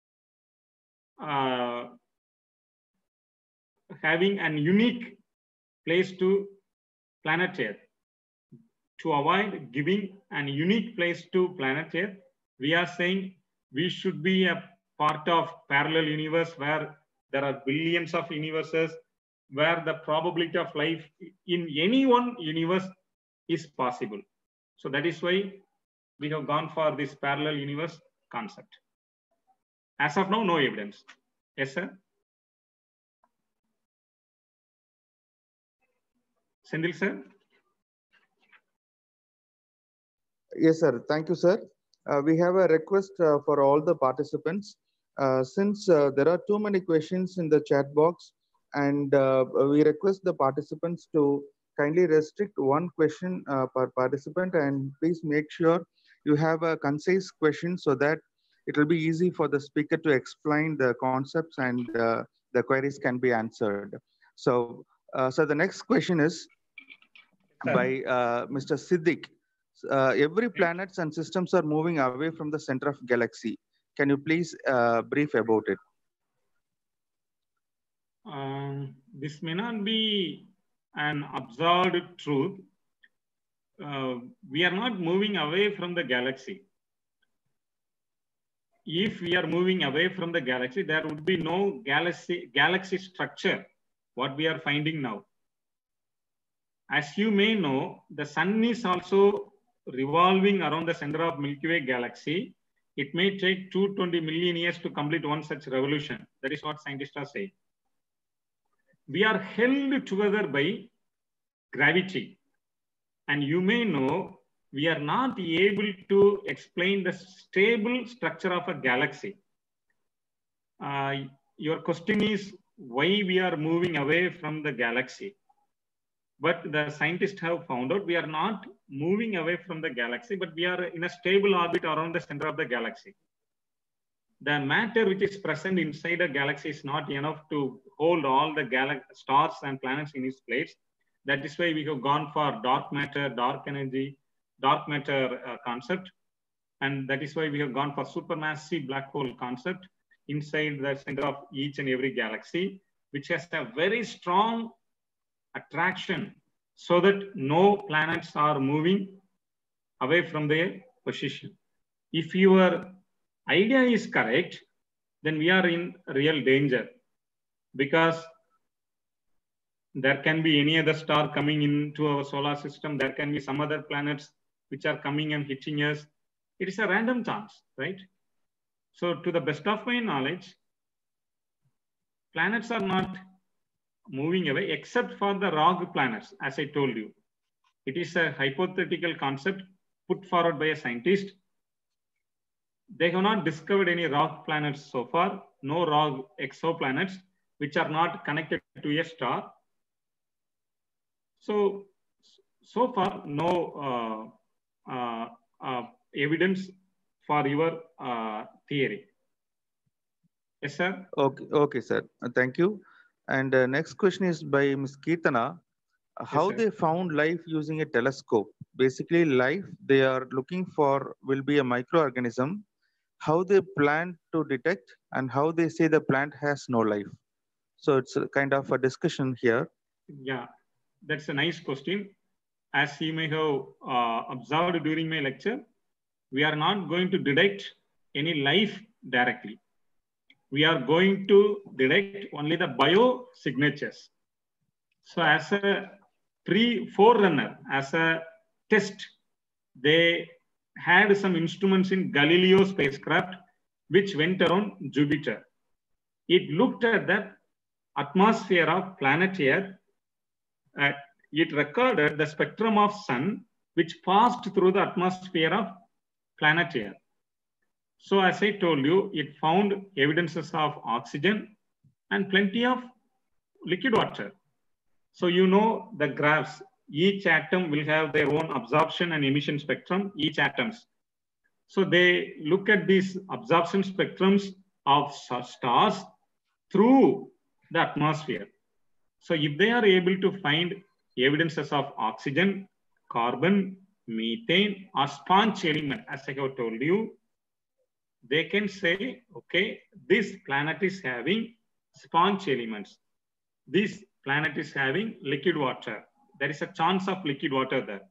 uh, having an unique place to planet Earth, to avoid giving an unique place to planet Earth, we are saying we should be a part of parallel universe where there are billions of universes, where the probability of life in any one universe is possible. So that is why we have gone for this parallel universe concept. As of now, no evidence. Yes, sir. Sendil, sir. Yes, sir. Thank you, sir. Uh, we have a request uh, for all the participants. Uh, since uh, there are too many questions in the chat box, and uh, we request the participants to kindly restrict one question uh, per participant, and please make sure you have a concise question so that it will be easy for the speaker to explain the concepts and uh, the queries can be answered. So, uh, so the next question is by uh, Mister Siddiq. Uh, every planets and systems are moving away from the center of galaxy. Can you please uh, brief about it? Um, this may not be an observed truth. Uh, we are not moving away from the galaxy. If we are moving away from the galaxy, there would be no galaxy, galaxy structure, what we are finding now. As you may know, the sun is also revolving around the center of Milky Way galaxy. It may take two hundred twenty million years to complete one such revolution. That is what scientists are saying. We are held together by gravity. And you may know we are not able to explain the stable structure of a galaxy. Uh, your question is why we are moving away from the galaxy. But the scientists have found out we are not moving away from the galaxy, but we are in a stable orbit around the center of the galaxy. The matter which is present inside a galaxy is not enough to hold all the stars and planets in its place. That is why we have gone for dark matter, dark energy, dark matter uh, concept. And that is why we have gone for supermassive black hole concept inside the center of each and every galaxy, which has a very strong attraction so that no planets are moving away from their position. If your idea is correct, then we are in real danger, because there can be any other star coming into our solar system. There can be some other planets which are coming and hitting us. It is a random chance, right? So to the best of my knowledge, planets are not moving away except for the rogue planets, as I told you. It is a hypothetical concept put forward by a scientist. They have not discovered any rogue planets so far, no rogue exoplanets which are not connected to a star. So, so far, no uh, uh, uh, evidence for your uh, theory. Yes, sir. Okay, okay, sir. Uh, thank you. And uh, next question is by Miz Kirtana. How Yes, they found life using a telescope? Basically, life they are looking for will be a microorganism. How they plan to detect and how they say the plant has no life. So it's a kind of a discussion here. Yeah, that's a nice question. As you may have uh, observed during my lecture, we are not going to detect any life directly. We are going to detect only the biosignatures. So as a pre-forerunner, as a test, they had some instruments in Galileo spacecraft which went around Jupiter. It looked at the atmosphere of planet Earth. Uh, it recorded the spectrum of sun which passed through the atmosphere of planet Earth. So as I told you, it found evidences of oxygen and plenty of liquid water. So you know the graphs, each atom will have their own absorption and emission spectrum, each atoms. So they look at these absorption spectrums of stars through the atmosphere. So if they are able to find evidences of oxygen, carbon, methane, or sponge element, as I have told you, they can say, okay, this planet is having sponge elements. This planet is having liquid water. There is a chance of liquid water there.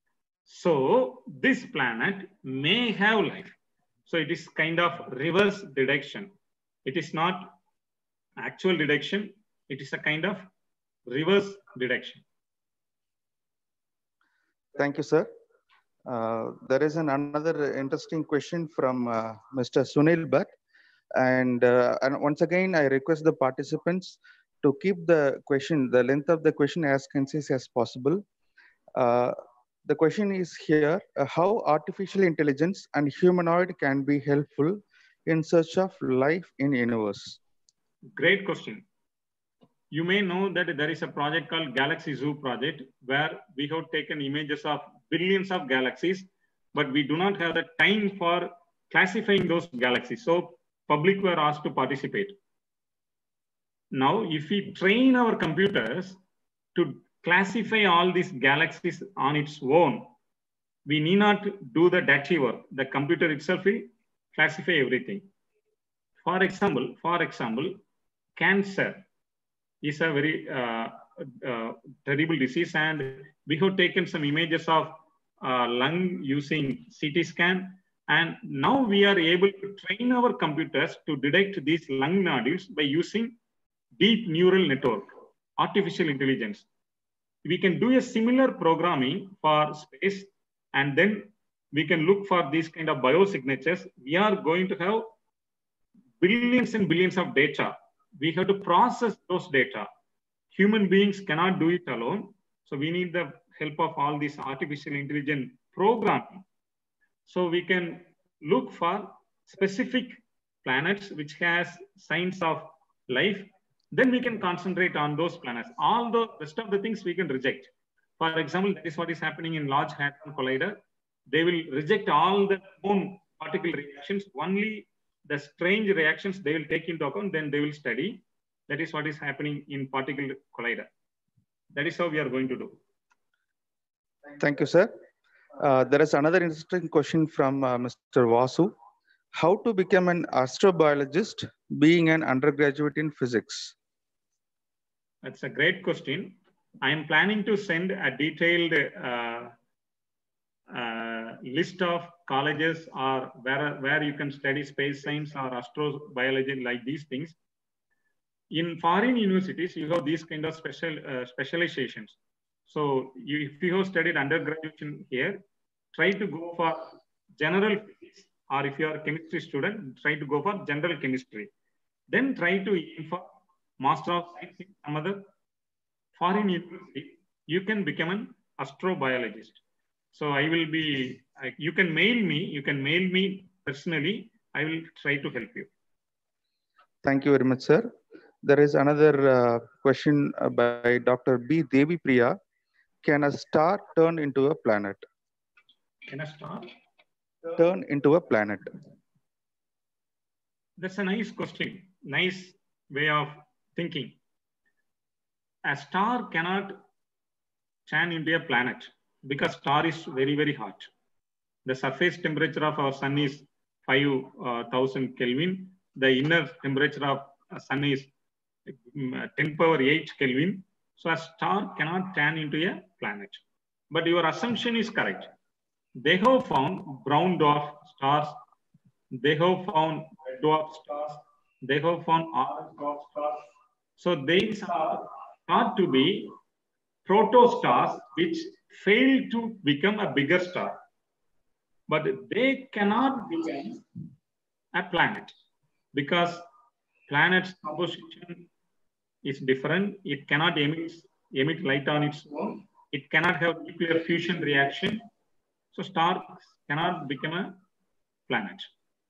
So this planet may have life. So it is kind of reverse deduction. It is not actual deduction. It is a kind of reverse deduction. Thank you, sir. Uh, there is an, another interesting question from uh, Mister Sunil Bhatt. And, uh, and once again, I request the participants to keep the question, the length of the question as concise as possible. Uh, the question is here, uh, how artificial intelligence and humanoid can be helpful in search of life in universe? Great question. You may know that there is a project called Galaxy Zoo project, where we have taken images of billions of galaxies, but we do not have the time for classifying those galaxies. So public were asked to participate. Now, if we train our computers to classify all these galaxies on its own, we need not do the dirty work. The computer itself will classify everything. For example, for example, cancer is a very uh, uh, terrible disease, and we have taken some images of uh, lung using C T scan, and now we are able to train our computers to detect these lung nodules by using deep neural network, artificial intelligence. We can do a similar programming for space, and then we can look for these kind of biosignatures. We are going to have billions and billions of data. We have to process those data. Human beings cannot do it alone. So we need the help of all this artificial intelligence programming. So we can look for specific planets which has signs of life. Then we can concentrate on those planets. All the rest of the things we can reject. For example, that is what is happening in Large Hadron Collider. They will reject all the known particle reactions. Only the strange reactions they will take into account, then they will study. That is what is happening in particle collider. That is how we are going to do. Thank you, sir. Uh, there is another interesting question from uh, Mister Vasu. How to become an astrobiologist being an undergraduate in physics? That's a great question. I am planning to send a detailed uh, uh, list of colleges or where, where you can study space science or astrobiology, like these things. In foreign universities, you have these kind of special uh, specializations. So you, if you have studied undergraduate here, try to go for general physics, or if you are a chemistry student, try to go for general chemistry. Then try to aim for Master of Science in some other foreign university. You can become an astrobiologist. So I will be, I, you can mail me, you can mail me personally. I will try to help you. Thank you very much, sir. There is another uh, question by Doctor B. Devi Priya. Can a star turn into a planet? Can a star turn into a planet? That's a nice question. Nice way of thinking. A star cannot turn into a planet because star is very, very hot. The surface temperature of our sun is five thousand Kelvin. The inner temperature of a sun is ten power eight Kelvin. So a star cannot turn into a planet. But your assumption is correct. They have found brown dwarf stars. They have found red dwarf stars. They have found orange dwarf stars. So these are thought to be protostars which fail to become a bigger star. But they cannot become a planet because planet's composition is different. It cannot emit, emit light on its own. It cannot have nuclear fusion reaction. So stars cannot become a planet.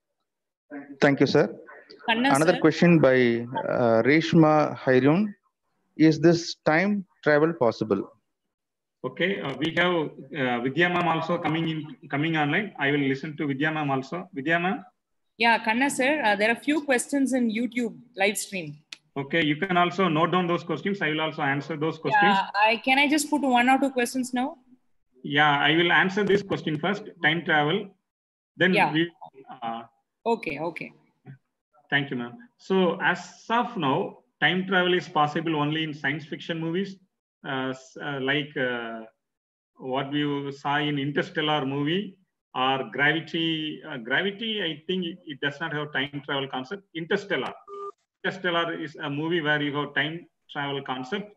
Thank you, sir. Kanna, Another sir. question by uh, Reshma Hairun. Is this time travel possible? Okay, uh, we have uh, Vidya ma'am also coming in, coming online. I will listen to Vidya ma'am also. Vidya ma'am. Yeah, Kanna, sir. Uh, there are a few questions in YouTube live stream. Okay, you can also note down those questions. I will also answer those questions. Yeah, I can I just put one or two questions now? Yeah, I will answer this question first. Time travel. Then Yeah. we. Uh, Okay, okay. Thank you, ma'am. So as of now, time travel is possible only in science fiction movies, uh, uh, like uh, what we saw in Interstellar movie or Gravity. Uh, Gravity, I think it, it does not have time travel concept. Interstellar. Interstellar is a movie where you have time travel concept,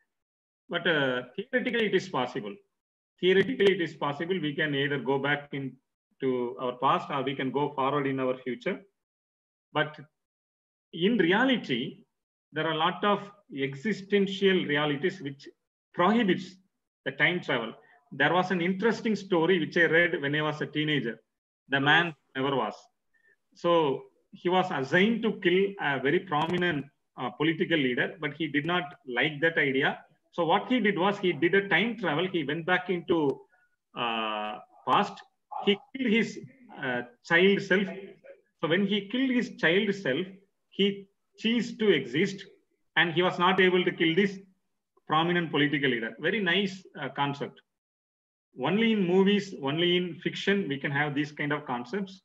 but uh, theoretically it is possible. Theoretically it is possible. We can either go back into our past or we can go forward in our future. But in reality, there are a lot of existential realities which prohibits the time travel. There was an interesting story which I read when I was a teenager. The man never was. So he was assigned to kill a very prominent uh, political leader, but he did not like that idea. So what he did was he did a time travel. He went back into uh, past. He killed his uh, child self. So when he killed his child self, he ceased to exist and he was not able to kill this prominent political leader. Very nice uh, concept. Only in movies, only in fiction, we can have these kind of concepts.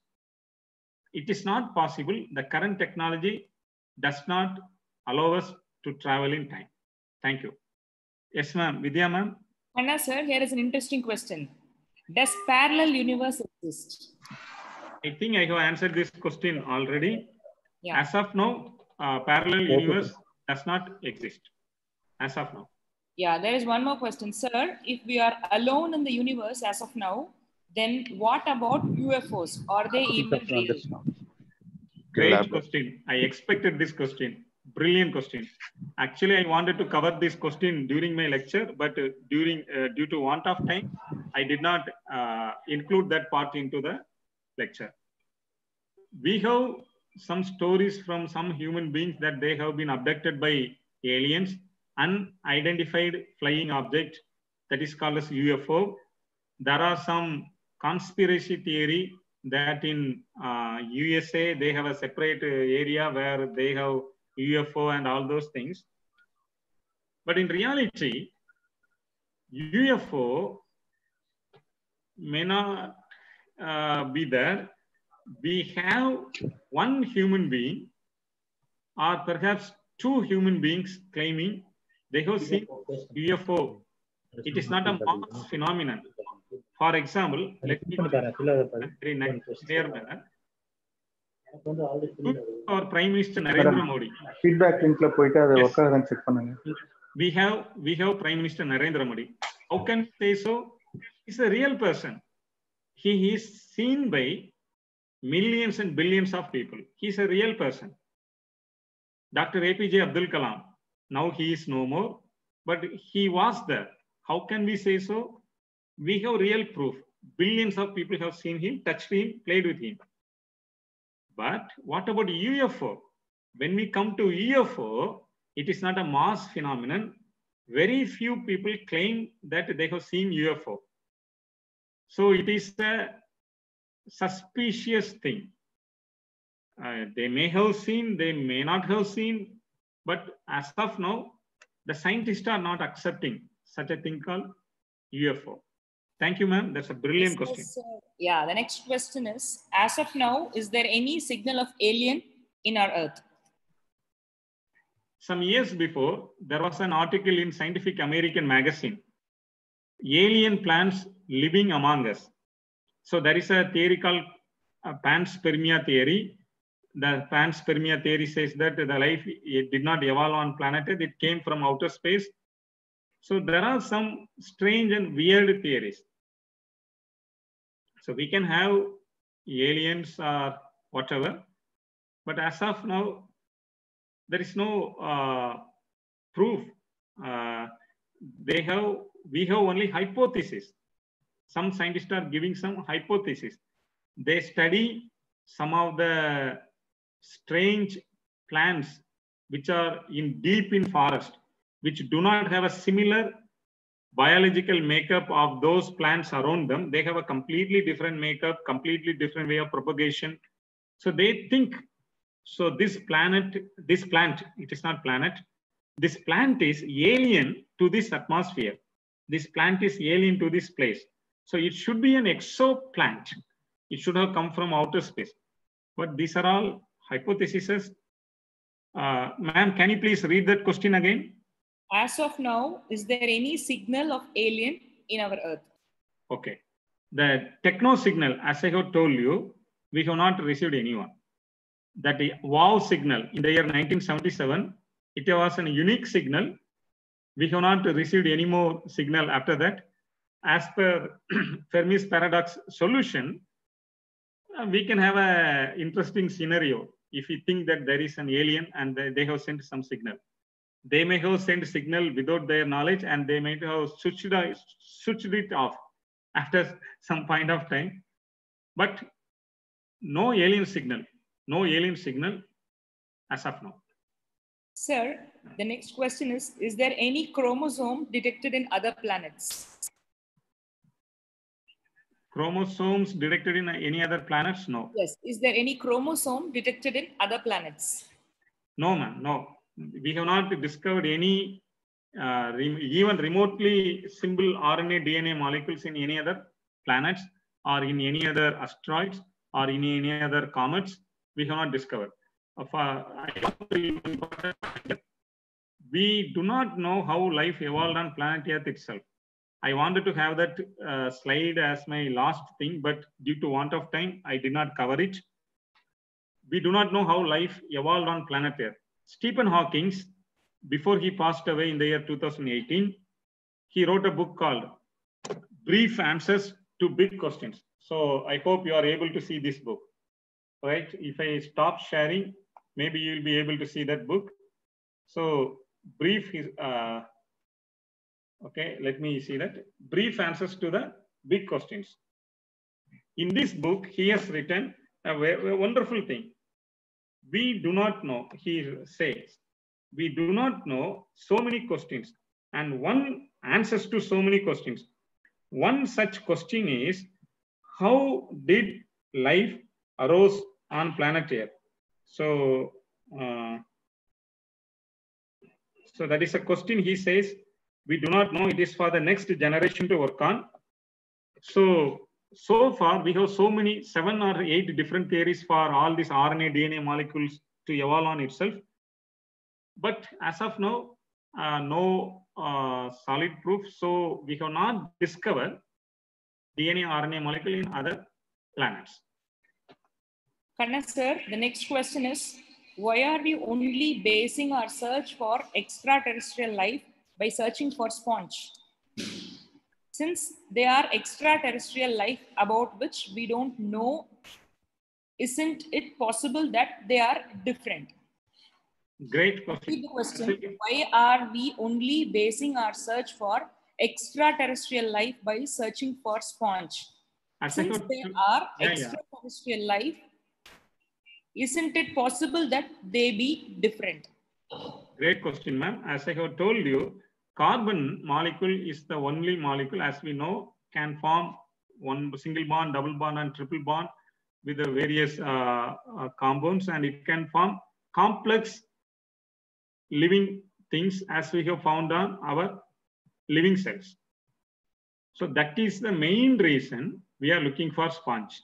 It is not possible. The current technology does not allow us to travel in time. Thank you. Yes, ma'am. Vidya, ma'am. Kanna, sir, here is an interesting question. Does parallel universe exist? I think I have answered this question already. Yeah. As of now, uh, parallel universe does not exist. As of now. Yeah, there is one more question. Sir, if we are alone in the universe as of now, then what about U F Os? Are they even real? Great question. I expected this question. Brilliant question. Actually, I wanted to cover this question during my lecture, but uh, during uh, due to want of time, I did not uh, include that part into the lecture. We have some stories from some human beings that they have been abducted by aliens, unidentified flying object that is called as U F O. There are some conspiracy theory that in uh, U S A, they have a separate uh, area where they have U F O and all those things. But in reality, U F O may not uh, be there. We have one human being or perhaps two human beings claiming they have seen U F O. It is not a mass phenomenon. For example, let me very nice, clear manner. Our Prime Minister Narendra Modi. Feedback link la poite adu work agan check pannunga. We have we have Prime Minister Narendra Modi. How can we say so? He's a real person. He is seen by millions and billions of people. He's a real person. Doctor A P J Abdul Kalam. Now he is no more, but he was there. How can we say so? We have real proof. Billions of people have seen him, touched him, played with him. But what about U F O? When we come to U F O, it is not a mass phenomenon. Very few people claim that they have seen U F O. So it is a suspicious thing. Uh, they may have seen, they may not have seen, but as of now, the scientists are not accepting such a thing called U F O. Thank you, ma'am. That's a brilliant Yes, question. yes, yeah, the next question is, as of now, is there any signal of alien in our Earth? Some years before, there was an article in Scientific American magazine, alien plants living among us. So there is a theory called uh, panspermia theory. The panspermia theory says that the life it did not evolve on planet Earth, it came from outer space. So there are some strange and weird theories. So we can have aliens or whatever, but as of now, there is no uh, proof. Uh, they have, we have only hypothesis. Some scientists are giving some hypothesis. They study some of the strange plants which are in deep in forest, which do not have a similar biological makeup of those plants around them. They have a completely different makeup, completely different way of propagation. So they think, so this planet, this plant, it is not planet, this plant is alien to this atmosphere. This plant is alien to this place. So it should be an exoplant. It should have come from outer space. But these are all hypotheses. Uh, Ma'am, can you please read that question again? As of now, is there any signal of alien in our Earth? Okay. The techno signal, as I have told you, we have not received anyone. That the wow signal in the year nineteen seventy-seven, it was a unique signal. We have not received any more signal after that. As per Fermi's paradox solution, uh, we can have an interesting scenario if we think that there is an alien and they have sent some signal. They may have sent signal without their knowledge and they may have switched, switched it off after some point of time. But no alien signal, no alien signal as of now. Sir, the next question is, is there any chromosome detected in other planets? Chromosomes detected in any other planets? No. Yes. Is there any chromosome detected in other planets? No, ma'am, no. We have not discovered any uh, rem even remotely simple R N A, D N A molecules in any other planets or in any other asteroids or in any other comets. We have not discovered. Of, uh, we do not know how life evolved on planet Earth itself. I wanted to have that uh, slide as my last thing, but due to want of time, I did not cover it. We do not know how life evolved on planet Earth. Stephen Hawking, before he passed away in the year two thousand eighteen, he wrote a book called Brief Answers to Big Questions. So I hope you are able to see this book, right? If I stop sharing, maybe you'll be able to see that book. So brief is, uh, okay, let me see that. Brief answers to the big questions. In this book, he has written a, a wonderful thing. We do not know, he says, we do not know so many questions and one answers to so many questions. One such question is, how did life arose on planet Earth? So, uh, so that is a question he says, we do not know. It is for the next generation to work on. So, so far we have so many, seven or eight different theories for all these R N A, D N A molecules to evolve on itself. But as of now, uh, no uh, solid proof. So we have not discovered D N A, R N A molecule in other planets. Kanna sir, the next question is, why are we only basing our search for extraterrestrial life by searching for sponge? Since they are extraterrestrial life about which we don't know, isn't it possible that they are different? Great question. The question, why are we only basing our search for extraterrestrial life by searching for sponge? Since they are yeah, extraterrestrial yeah. life, isn't it possible that they be different? Great question, ma'am. As I have told you, carbon molecule is the only molecule, as we know, can form one single bond, double bond, and triple bond with the various uh, uh, compounds, and it can form complex living things as we have found on our living cells. So that is the main reason we are looking for sponge.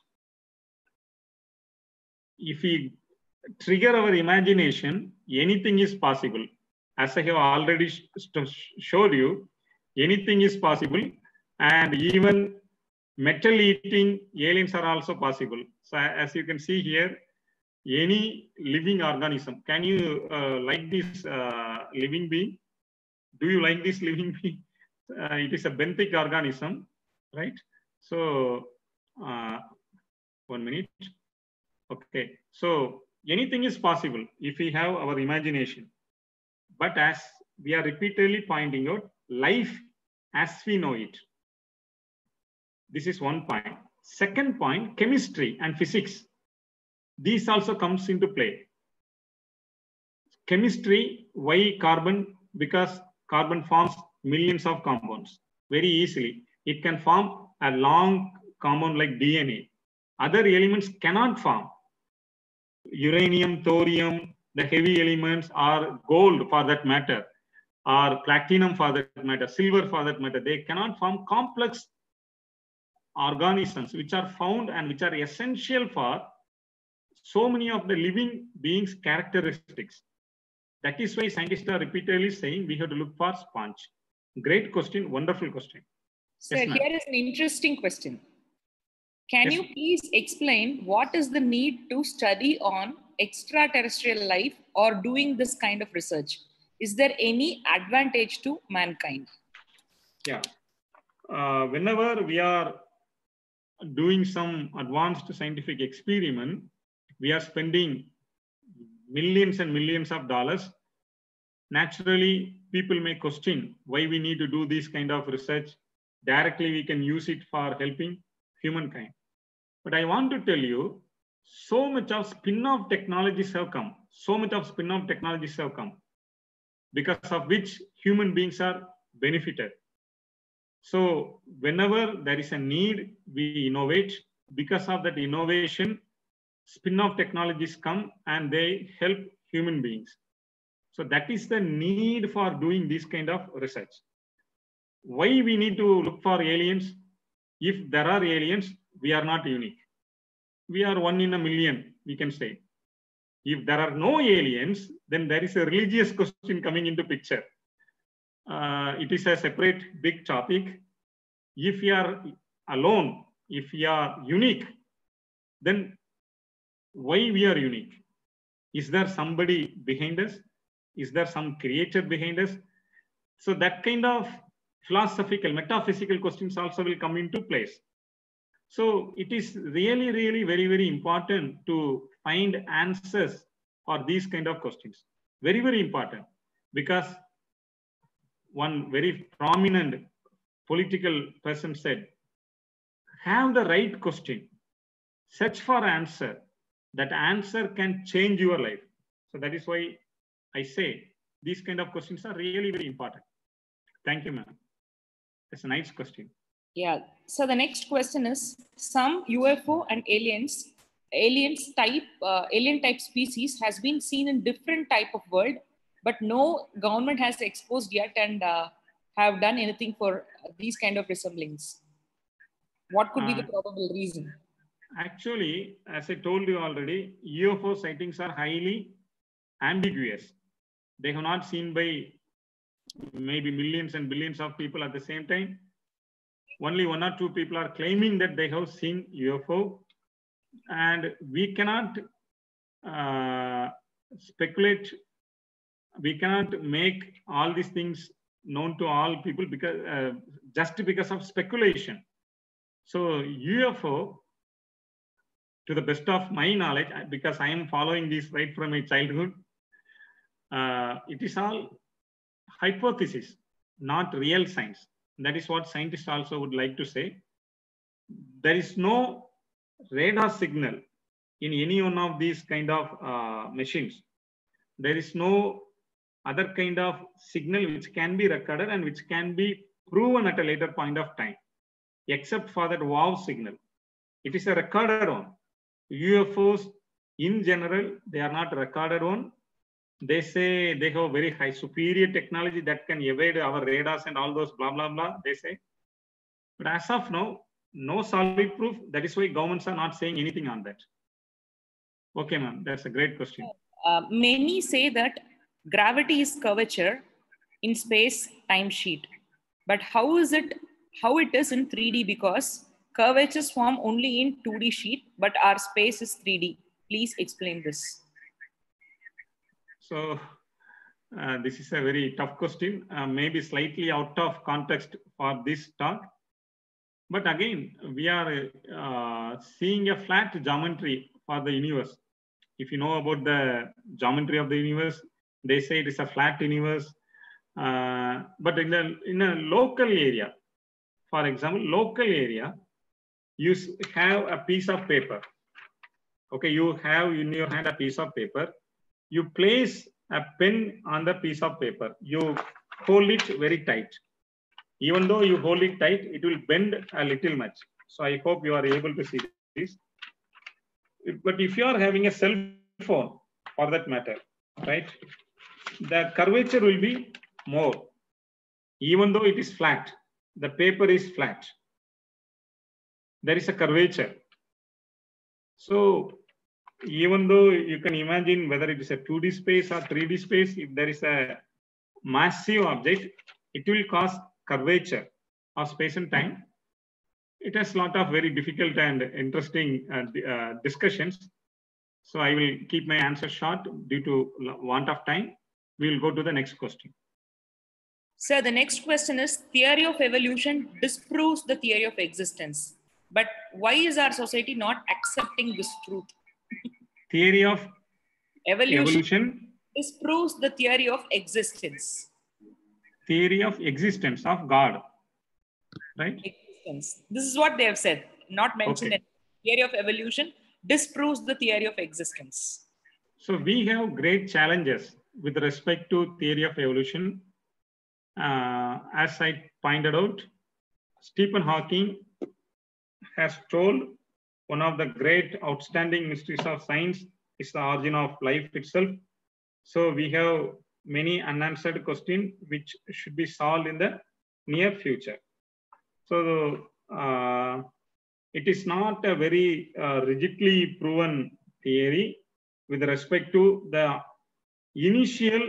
If we trigger our imagination, anything is possible. As I have already sh showed you, anything is possible, and even metal eating aliens are also possible. So as you can see here, any living organism, can you uh, like this uh, living being? Do you like this living being? Uh, it is a benthic organism, right? So uh, one minute. Okay, so anything is possible if we have our imagination. But as we are repeatedly pointing out, life as we know it. This is one point. Second point, chemistry and physics. These also comes into play. Chemistry, why carbon? Because carbon forms millions of compounds very easily. It can form a long compound like D N A. Other elements cannot form. Uranium, thorium, the heavy elements, or gold for that matter, or platinum for that matter, silver for that matter, they cannot form complex organisms which are found and which are essential for so many of the living beings' characteristics. That is why scientists are repeatedly saying we have to look for sponge. Great question, wonderful question. Sir, yes, here is an interesting question. Can yes. you please explain what is the need to study on extraterrestrial life or doing this kind of research? Is there any advantage to mankind? Yeah. Uh, whenever we are doing some advanced scientific experiment, we are spending millions and millions of dollars. Naturally, people may question why we need to do this kind of research. Directly, we can use it for helping humankind. But I want to tell you, so much of spin-off technologies have come. So much of spin-off technologies have come, because of which human beings are benefited. So whenever there is a need, we innovate. Because of that innovation, spin-off technologies come and they help human beings. So that is the need for doing this kind of research. Why we need to look for aliens? If there are aliens, we are not unique. We are one in a million, we can say. If there are no aliens, then there is a religious question coming into picture. Uh, it is a separate big topic. If we are alone, if we are unique, then why we are unique? Is there somebody behind us? Is there some creator behind us? So that kind of philosophical, metaphysical questions also will come into place. So it is really, really very, very important to find answers for these kind of questions. Very, very important. because one very prominent political person said, have the right question, search for answer. That answer can change your life. So that is why I say these kind of questions are really very important. Thank you, ma'am. That's a nice question. Yeah. So the next question is, some U F O and aliens, aliens type, uh, alien type species has been seen in different type of world, but no government has exposed yet and uh, have done anything for these kind of resemblings. What could be the probable reason? Actually, as I told you already, U F O sightings are highly ambiguous. They have not seen by maybe millions and billions of people at the same time. Only one or two people are claiming that they have seen U F O, and we cannot uh, speculate. We cannot make all these things known to all people because uh, just because of speculation. So U F O, to the best of my knowledge, because I am following this right from my childhood, uh, it is all hypothesis, not real science. That is what scientists also would like to say. There is no radar signal in any one of these kind of uh, machines. There is no other kind of signal which can be recorded and which can be proven at a later point of time, except for that wow signal. It is a recorded one. U F Os in general, they are not recorded one. They say they have very high superior technology that can evade our radars and all those blah, blah, blah, they say. But as of now, no solid proof. That is why governments are not saying anything on that. Okay, ma'am, that's a great question. Uh, many say that gravity is curvature in space time sheet. But how is it, how it is in three D? Because curvatures form only in two D sheet, but our space is three D. Please explain this. So uh, this is a very tough question, uh, maybe slightly out of context for this talk. But again, we are uh, seeing a flat geometry for the universe. If you know about the geometry of the universe, they say it is a flat universe. Uh, but in a, in a local area, for example, local area, you have a piece of paper. Okay, you have in your hand a piece of paper. You place a pen on the piece of paper. You hold it very tight. Even though you hold it tight, it will bend a little much. So I hope you are able to see this. But if you are having a cell phone, for that matter, right, the curvature will be more. Even though it is flat, the paper is flat. There is a curvature. So even though you can imagine whether it is a two D space or three D space, if there is a massive object, it will cause curvature of space and time. It has a lot of very difficult and interesting uh, uh, discussions. So I will keep my answer short due to want of time. We will go to the next question. Sir, the next question is, theory of evolution disproves the theory of existence. But why is our society not accepting this truth? Theory of evolution, evolution disproves the theory of existence. Theory of existence of God, right? Existence. This is what they have said, not mentioned. Okay. In theory of evolution disproves the theory of existence. So we have great challenges with respect to theory of evolution. Uh, as I pointed out, Stephen Hawking has told one of the great outstanding mysteries of science is the origin of life itself. So we have many unanswered questions which should be solved in the near future. So uh, it is not a very uh, rigidly proven theory with respect to the initial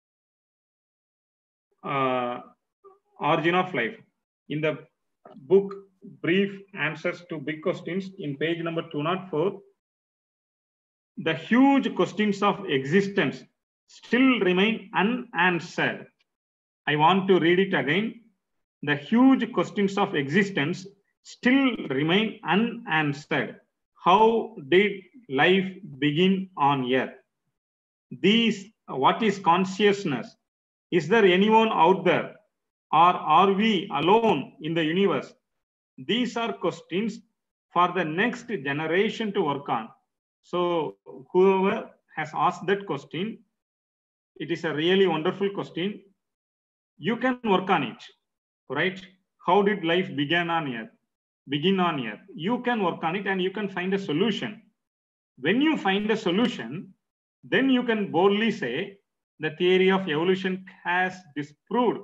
uh, origin of life. In the book Brief Answers to Big Questions, in page number two oh four, the huge questions of existence still remain unanswered. I want to read it again. The huge questions of existence still remain unanswered. How did life begin on Earth? These, what is consciousness? Is there anyone out there? Or are we alone in the universe? These are questions for the next generation to work on. So whoever has asked that question, it is a really wonderful question. You can work on it, right? How did life begin on Earth? Begin on Earth? You can work on it and you can find a solution. When you find a solution, then you can boldly say the theory of evolution has disproved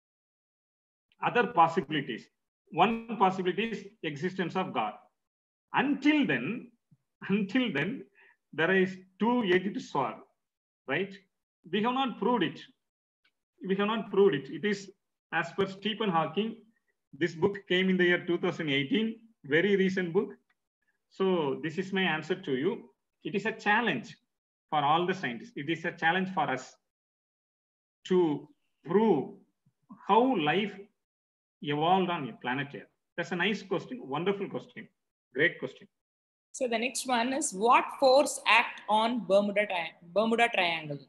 other possibilities. One possibility is existence of God. Until then, until then, there is two-edged sword, right? We have not proved it. We have not proved it. It is, as per Stephen Hawking, this book came in the year two thousand eighteen, very recent book. So this is my answer to you. It is a challenge for all the scientists. It is a challenge for us to prove how life evolved on planet Earth. That's a nice question, wonderful question, great question. So the next one is, what force act on Bermuda, tri Bermuda Triangle?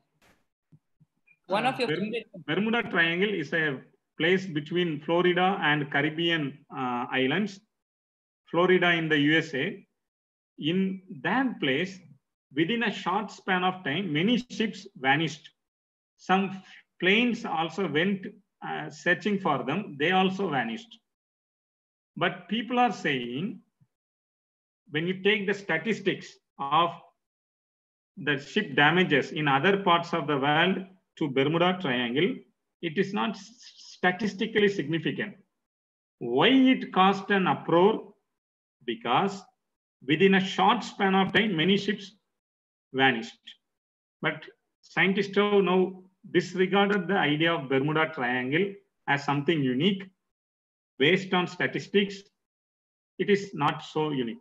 One of your Bermuda, Bermuda Triangle is a place between Florida and Caribbean uh, islands. Florida in the U S A. In that place, within a short span of time, many ships vanished. Some planes also went uh, searching for them. They also vanished. But people are saying, when you take the statistics of the ship damages in other parts of the world to Bermuda Triangle, it is not statistically significant. Why it caused an uproar? Because within a short span of time, many ships vanished. But scientists have now disregarded the idea of Bermuda Triangle as something unique. Based on statistics, it is not so unique.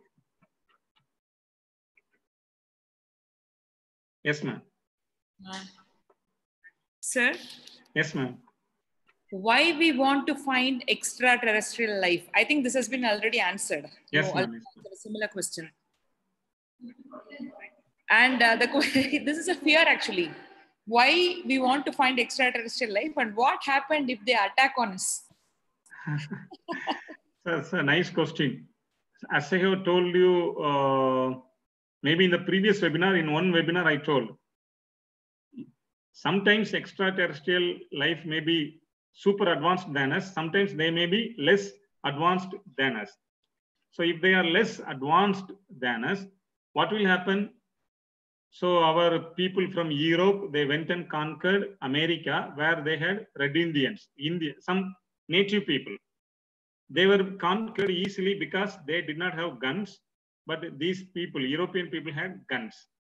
Yes, ma'am. Uh, sir? Yes, ma'am. Why we want to find extraterrestrial life? I think this has been already answered. Yes, no, ma'am. A similar question. And uh, the this is a fear actually. Why we want to find extraterrestrial life and what happened if they attack on us? That's a nice question. As I have told you, uh, maybe in the previous webinar, in one webinar I told, sometimes extraterrestrial life may be super advanced than us. Sometimes they may be less advanced than us. So if they are less advanced than us, what will happen? So our people from Europe, they went and conquered America, where they had Red Indians, India, some native people. They were conquered easily because they did not have guns, but these people, European people, had guns.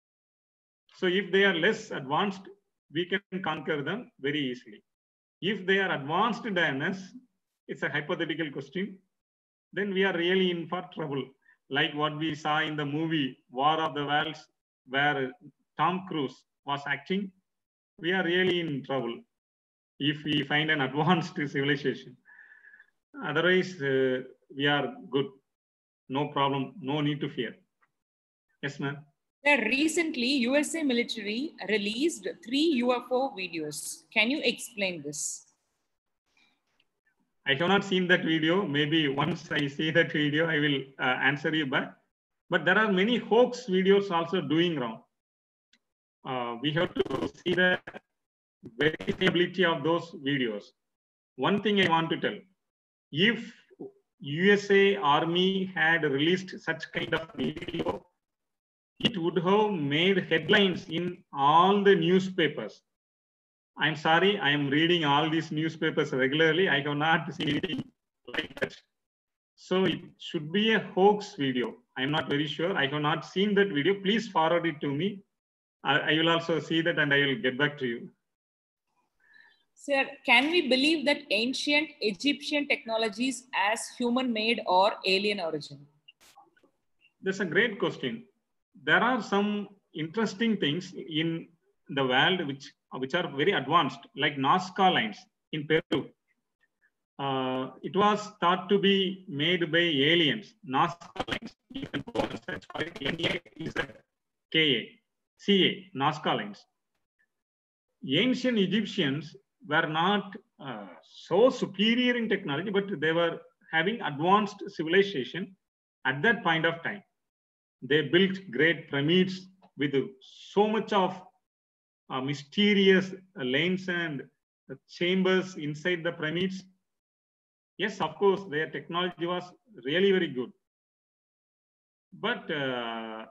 So if they are less advanced, we can conquer them very easily. If they are advanced than us, it's a hypothetical question, then we are really in for trouble. Like what we saw in the movie War of the Worlds, where Tom Cruise was acting, we are really in trouble if we find an advanced civilization. Otherwise, uh, we are good. No problem. No need to fear. Yes, ma'am. Recently, U S A military released three U F O videos. Can you explain this? I have not seen that video. Maybe once I see that video, I will uh, answer you back. But there are many hoax videos also doing wrong. Uh, we have to see the verifiability of those videos. One thing I want to tell, if U S A Army had released such kind of video, it would have made headlines in all the newspapers. I'm sorry, I am reading all these newspapers regularly. I have not seen anything like that. So it should be a hoax video. I'm not very sure. I have not seen that video. Please forward it to me. I, I will also see that and I will get back to you. Sir, can we believe that ancient Egyptian technologies as human-made or alien origin? That's a great question. There are some interesting things in the world which, which are very advanced, like Nazca lines in Peru. Uh, it was thought to be made by aliens. Nazca lines, you can go and search for it. N A Z K A, C A, Nazca lines. Ancient Egyptians, were not uh, so superior in technology, but they were having advanced civilization at that point of time. They built great pyramids with so much of uh, mysterious lanes and chambers inside the pyramids. Yes, of course, their technology was really very good. But uh,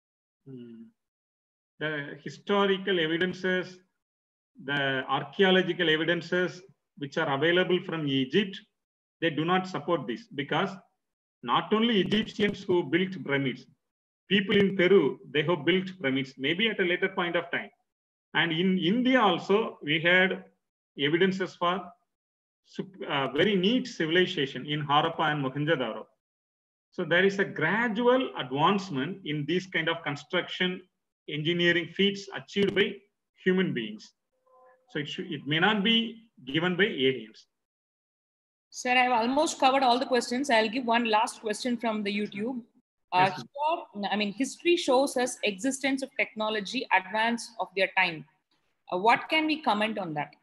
the historical evidences, the archaeological evidences which are available from Egypt, they do not support this, because not only Egyptians who built pyramids, people in Peru, they have built pyramids, maybe at a later point of time. And in India also, we had evidences for uh, very neat civilization in Harappa and Mohenjo-daro. So there is a gradual advancement in these kind of construction engineering feats achieved by human beings. So it, should, it may not be given by aliens. Sir, I've almost covered all the questions. I'll give one last question from the YouTube. Uh, Yes, here, I mean, history shows us existence of technology advance of their time. Uh, what can we comment on that?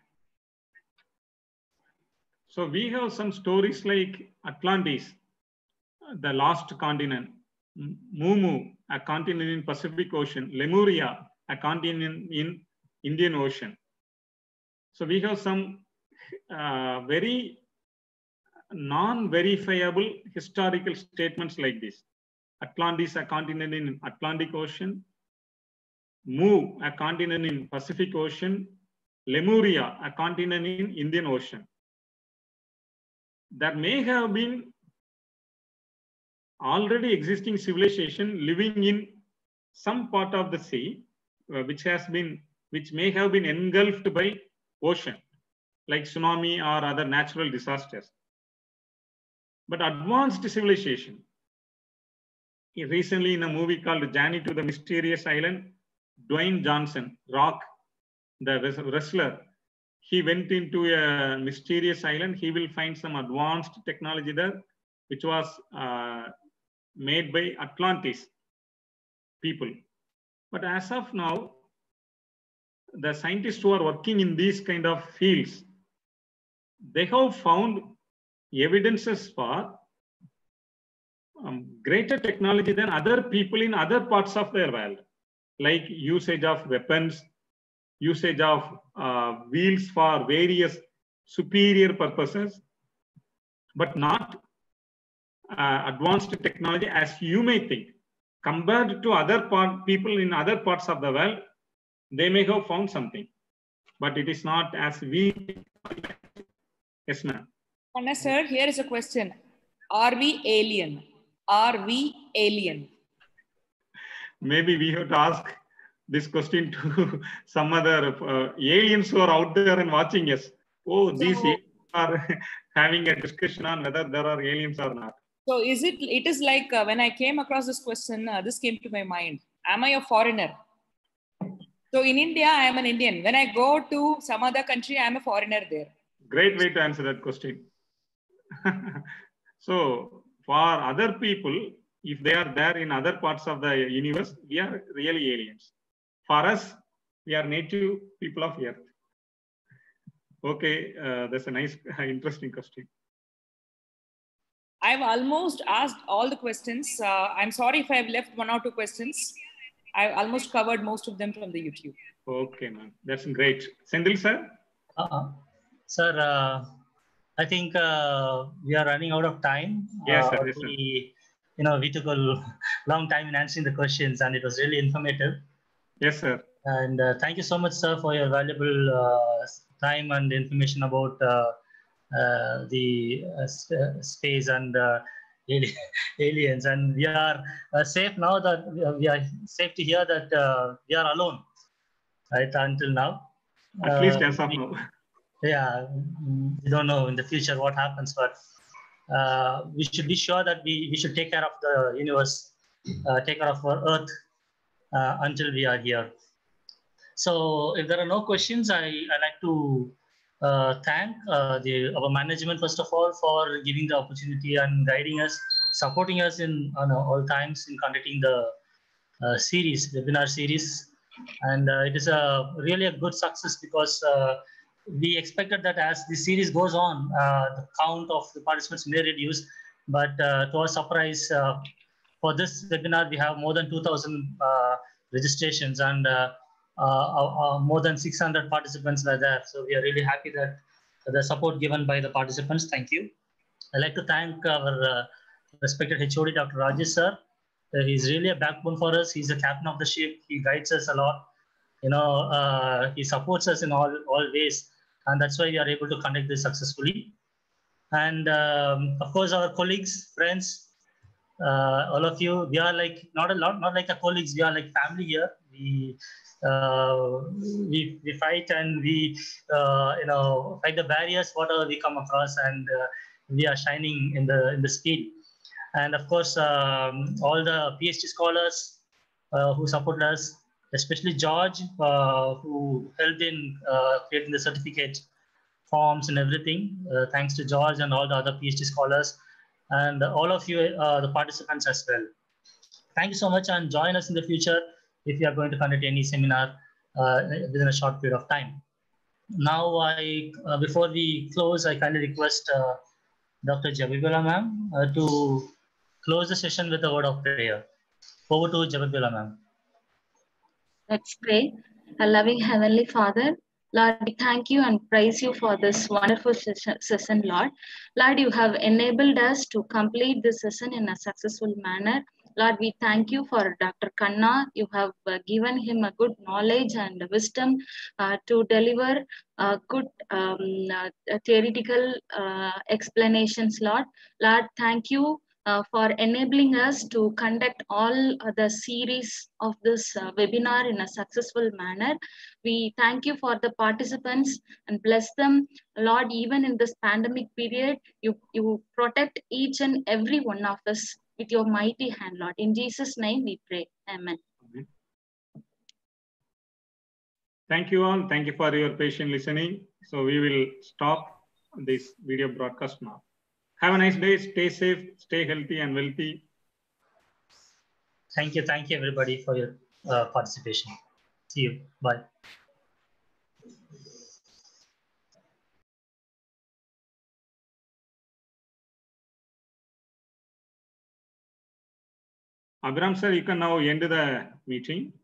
So we have some stories like Atlantis, the lost continent, Mumu, a continent in Pacific Ocean, Lemuria, a continent in Indian Ocean. So we have some uh, very non-verifiable historical statements like this. Atlantis, a continent in Atlantic Ocean, Mu, a continent in Pacific Ocean, Lemuria, a continent in Indian Ocean. There may have been already existing civilization living in some part of the sea, uh, which has been, which may have been engulfed by ocean, like tsunami or other natural disasters. But advanced civilization, recently in a movie called Journey to the Mysterious Island, Dwayne Johnson, Rock, the wrestler, he went into a mysterious island. He will find some advanced technology there, which was uh, made by Atlantis people. But as of now, the scientists who are working in these kind of fields, they have found evidences for um, greater technology than other people in other parts of their world, like usage of weapons, usage of uh, wheels for various superior purposes, but not uh, advanced technology as you may think. Compared to other part, people in other parts of the world, they may have found something, but it is not as we. Yes, ma'am. Kanna sir, here is a question. Are we alien? Are we alien? Maybe we have to ask this question to some other uh, aliens who are out there and watching us. Oh, these So, are having a discussion on whether there are aliens or not. So is it, it is like uh, when I came across this question, uh, this came to my mind. Am I a foreigner? So in India, I am an Indian. When I go to some other country, I am a foreigner there. Great way to answer that question. So for other people, if they are there in other parts of the universe, we are really aliens. For us, we are native people of Earth. Okay, uh, that's a nice, interesting question. I've almost asked all the questions. Uh, I'm sorry if I've left one or two questions. I've almost covered most of them from the YouTube. Okay, ma'am. That's great. Sendil, sir? Uh-uh. Sir, uh, I think uh, we are running out of time. Yes, sir. Uh, Yes, sir. we, you know, we took a long time in answering the questions and it was really informative. Yes, sir. And uh, thank you so much, sir, for your valuable uh, time and information about uh, uh, the uh, sp space and uh, ali aliens. And we are uh, safe now that we are, we are safe to hear that uh, we are alone, right, until now. At uh, least as of we, now. Yeah, we don't know in the future what happens, but uh, we should be sure that we, we should take care of the universe, uh, take care of our Earth uh, until we are here. So if there are no questions, I, I like to uh, thank uh, the, our management, first of all, for giving the opportunity and guiding us, supporting us in uh, all times in conducting the uh, series, webinar series. And uh, it is a really a good success because uh, we expected that as the series goes on, uh, the count of the participants may reduce, but uh, to our surprise, uh, for this webinar, we have more than two thousand uh, registrations and uh, uh, uh, more than six hundred participants were there. So we are really happy that the support given by the participants. Thank you. I'd like to thank our uh, respected H O D, Doctor Rajesh sir. Uh, he's really a backbone for us. He's the captain of the ship. He guides us a lot. You know, uh, he supports us in all, all ways. And that's why we are able to conduct this successfully. And um, of course, our colleagues, friends, uh, all of you, we are like, not a lot, not like a colleagues, we are like family here. We, uh, we, we fight and we, uh, you know, fight the barriers, whatever we come across, and uh, we are shining in the, in the speed. And of course, um, all the PhD scholars uh, who support us, especially George, uh, who helped in uh, creating the certificate forms and everything. Uh, thanks to George and all the other PhD scholars, and all of you, uh, the participants as well. Thank you so much, and join us in the future if you are going to conduct any seminar uh, within a short period of time. Now, I uh, before we close, I kindly request uh, Doctor Jabibullah ma'am uh, to close the session with a word of prayer. Over to Jabibullah ma'am. Let's pray. Our loving Heavenly Father, Lord, we thank you and praise you for this wonderful session, Lord. Lord, you have enabled us to complete this session in a successful manner. Lord, we thank you for Doctor Khanna. You have uh, given him a good knowledge and wisdom uh, to deliver uh, good um, uh, theoretical uh, explanations, Lord. Lord, thank you Uh, for enabling us to conduct all uh, the series of this uh, webinar in a successful manner. We thank you for the participants and bless them. Lord, even in this pandemic period, you, you protect each and every one of us with your mighty hand, Lord. In Jesus' name we pray. Amen. Amen. Thank you all. Thank you for your patient listening. So we will stop this video broadcast now. Have a nice day. Stay safe, stay healthy and wealthy. Thank you. Thank you, everybody, for your uh, participation. See you. Bye. Abhiram sir, you can now end the meeting.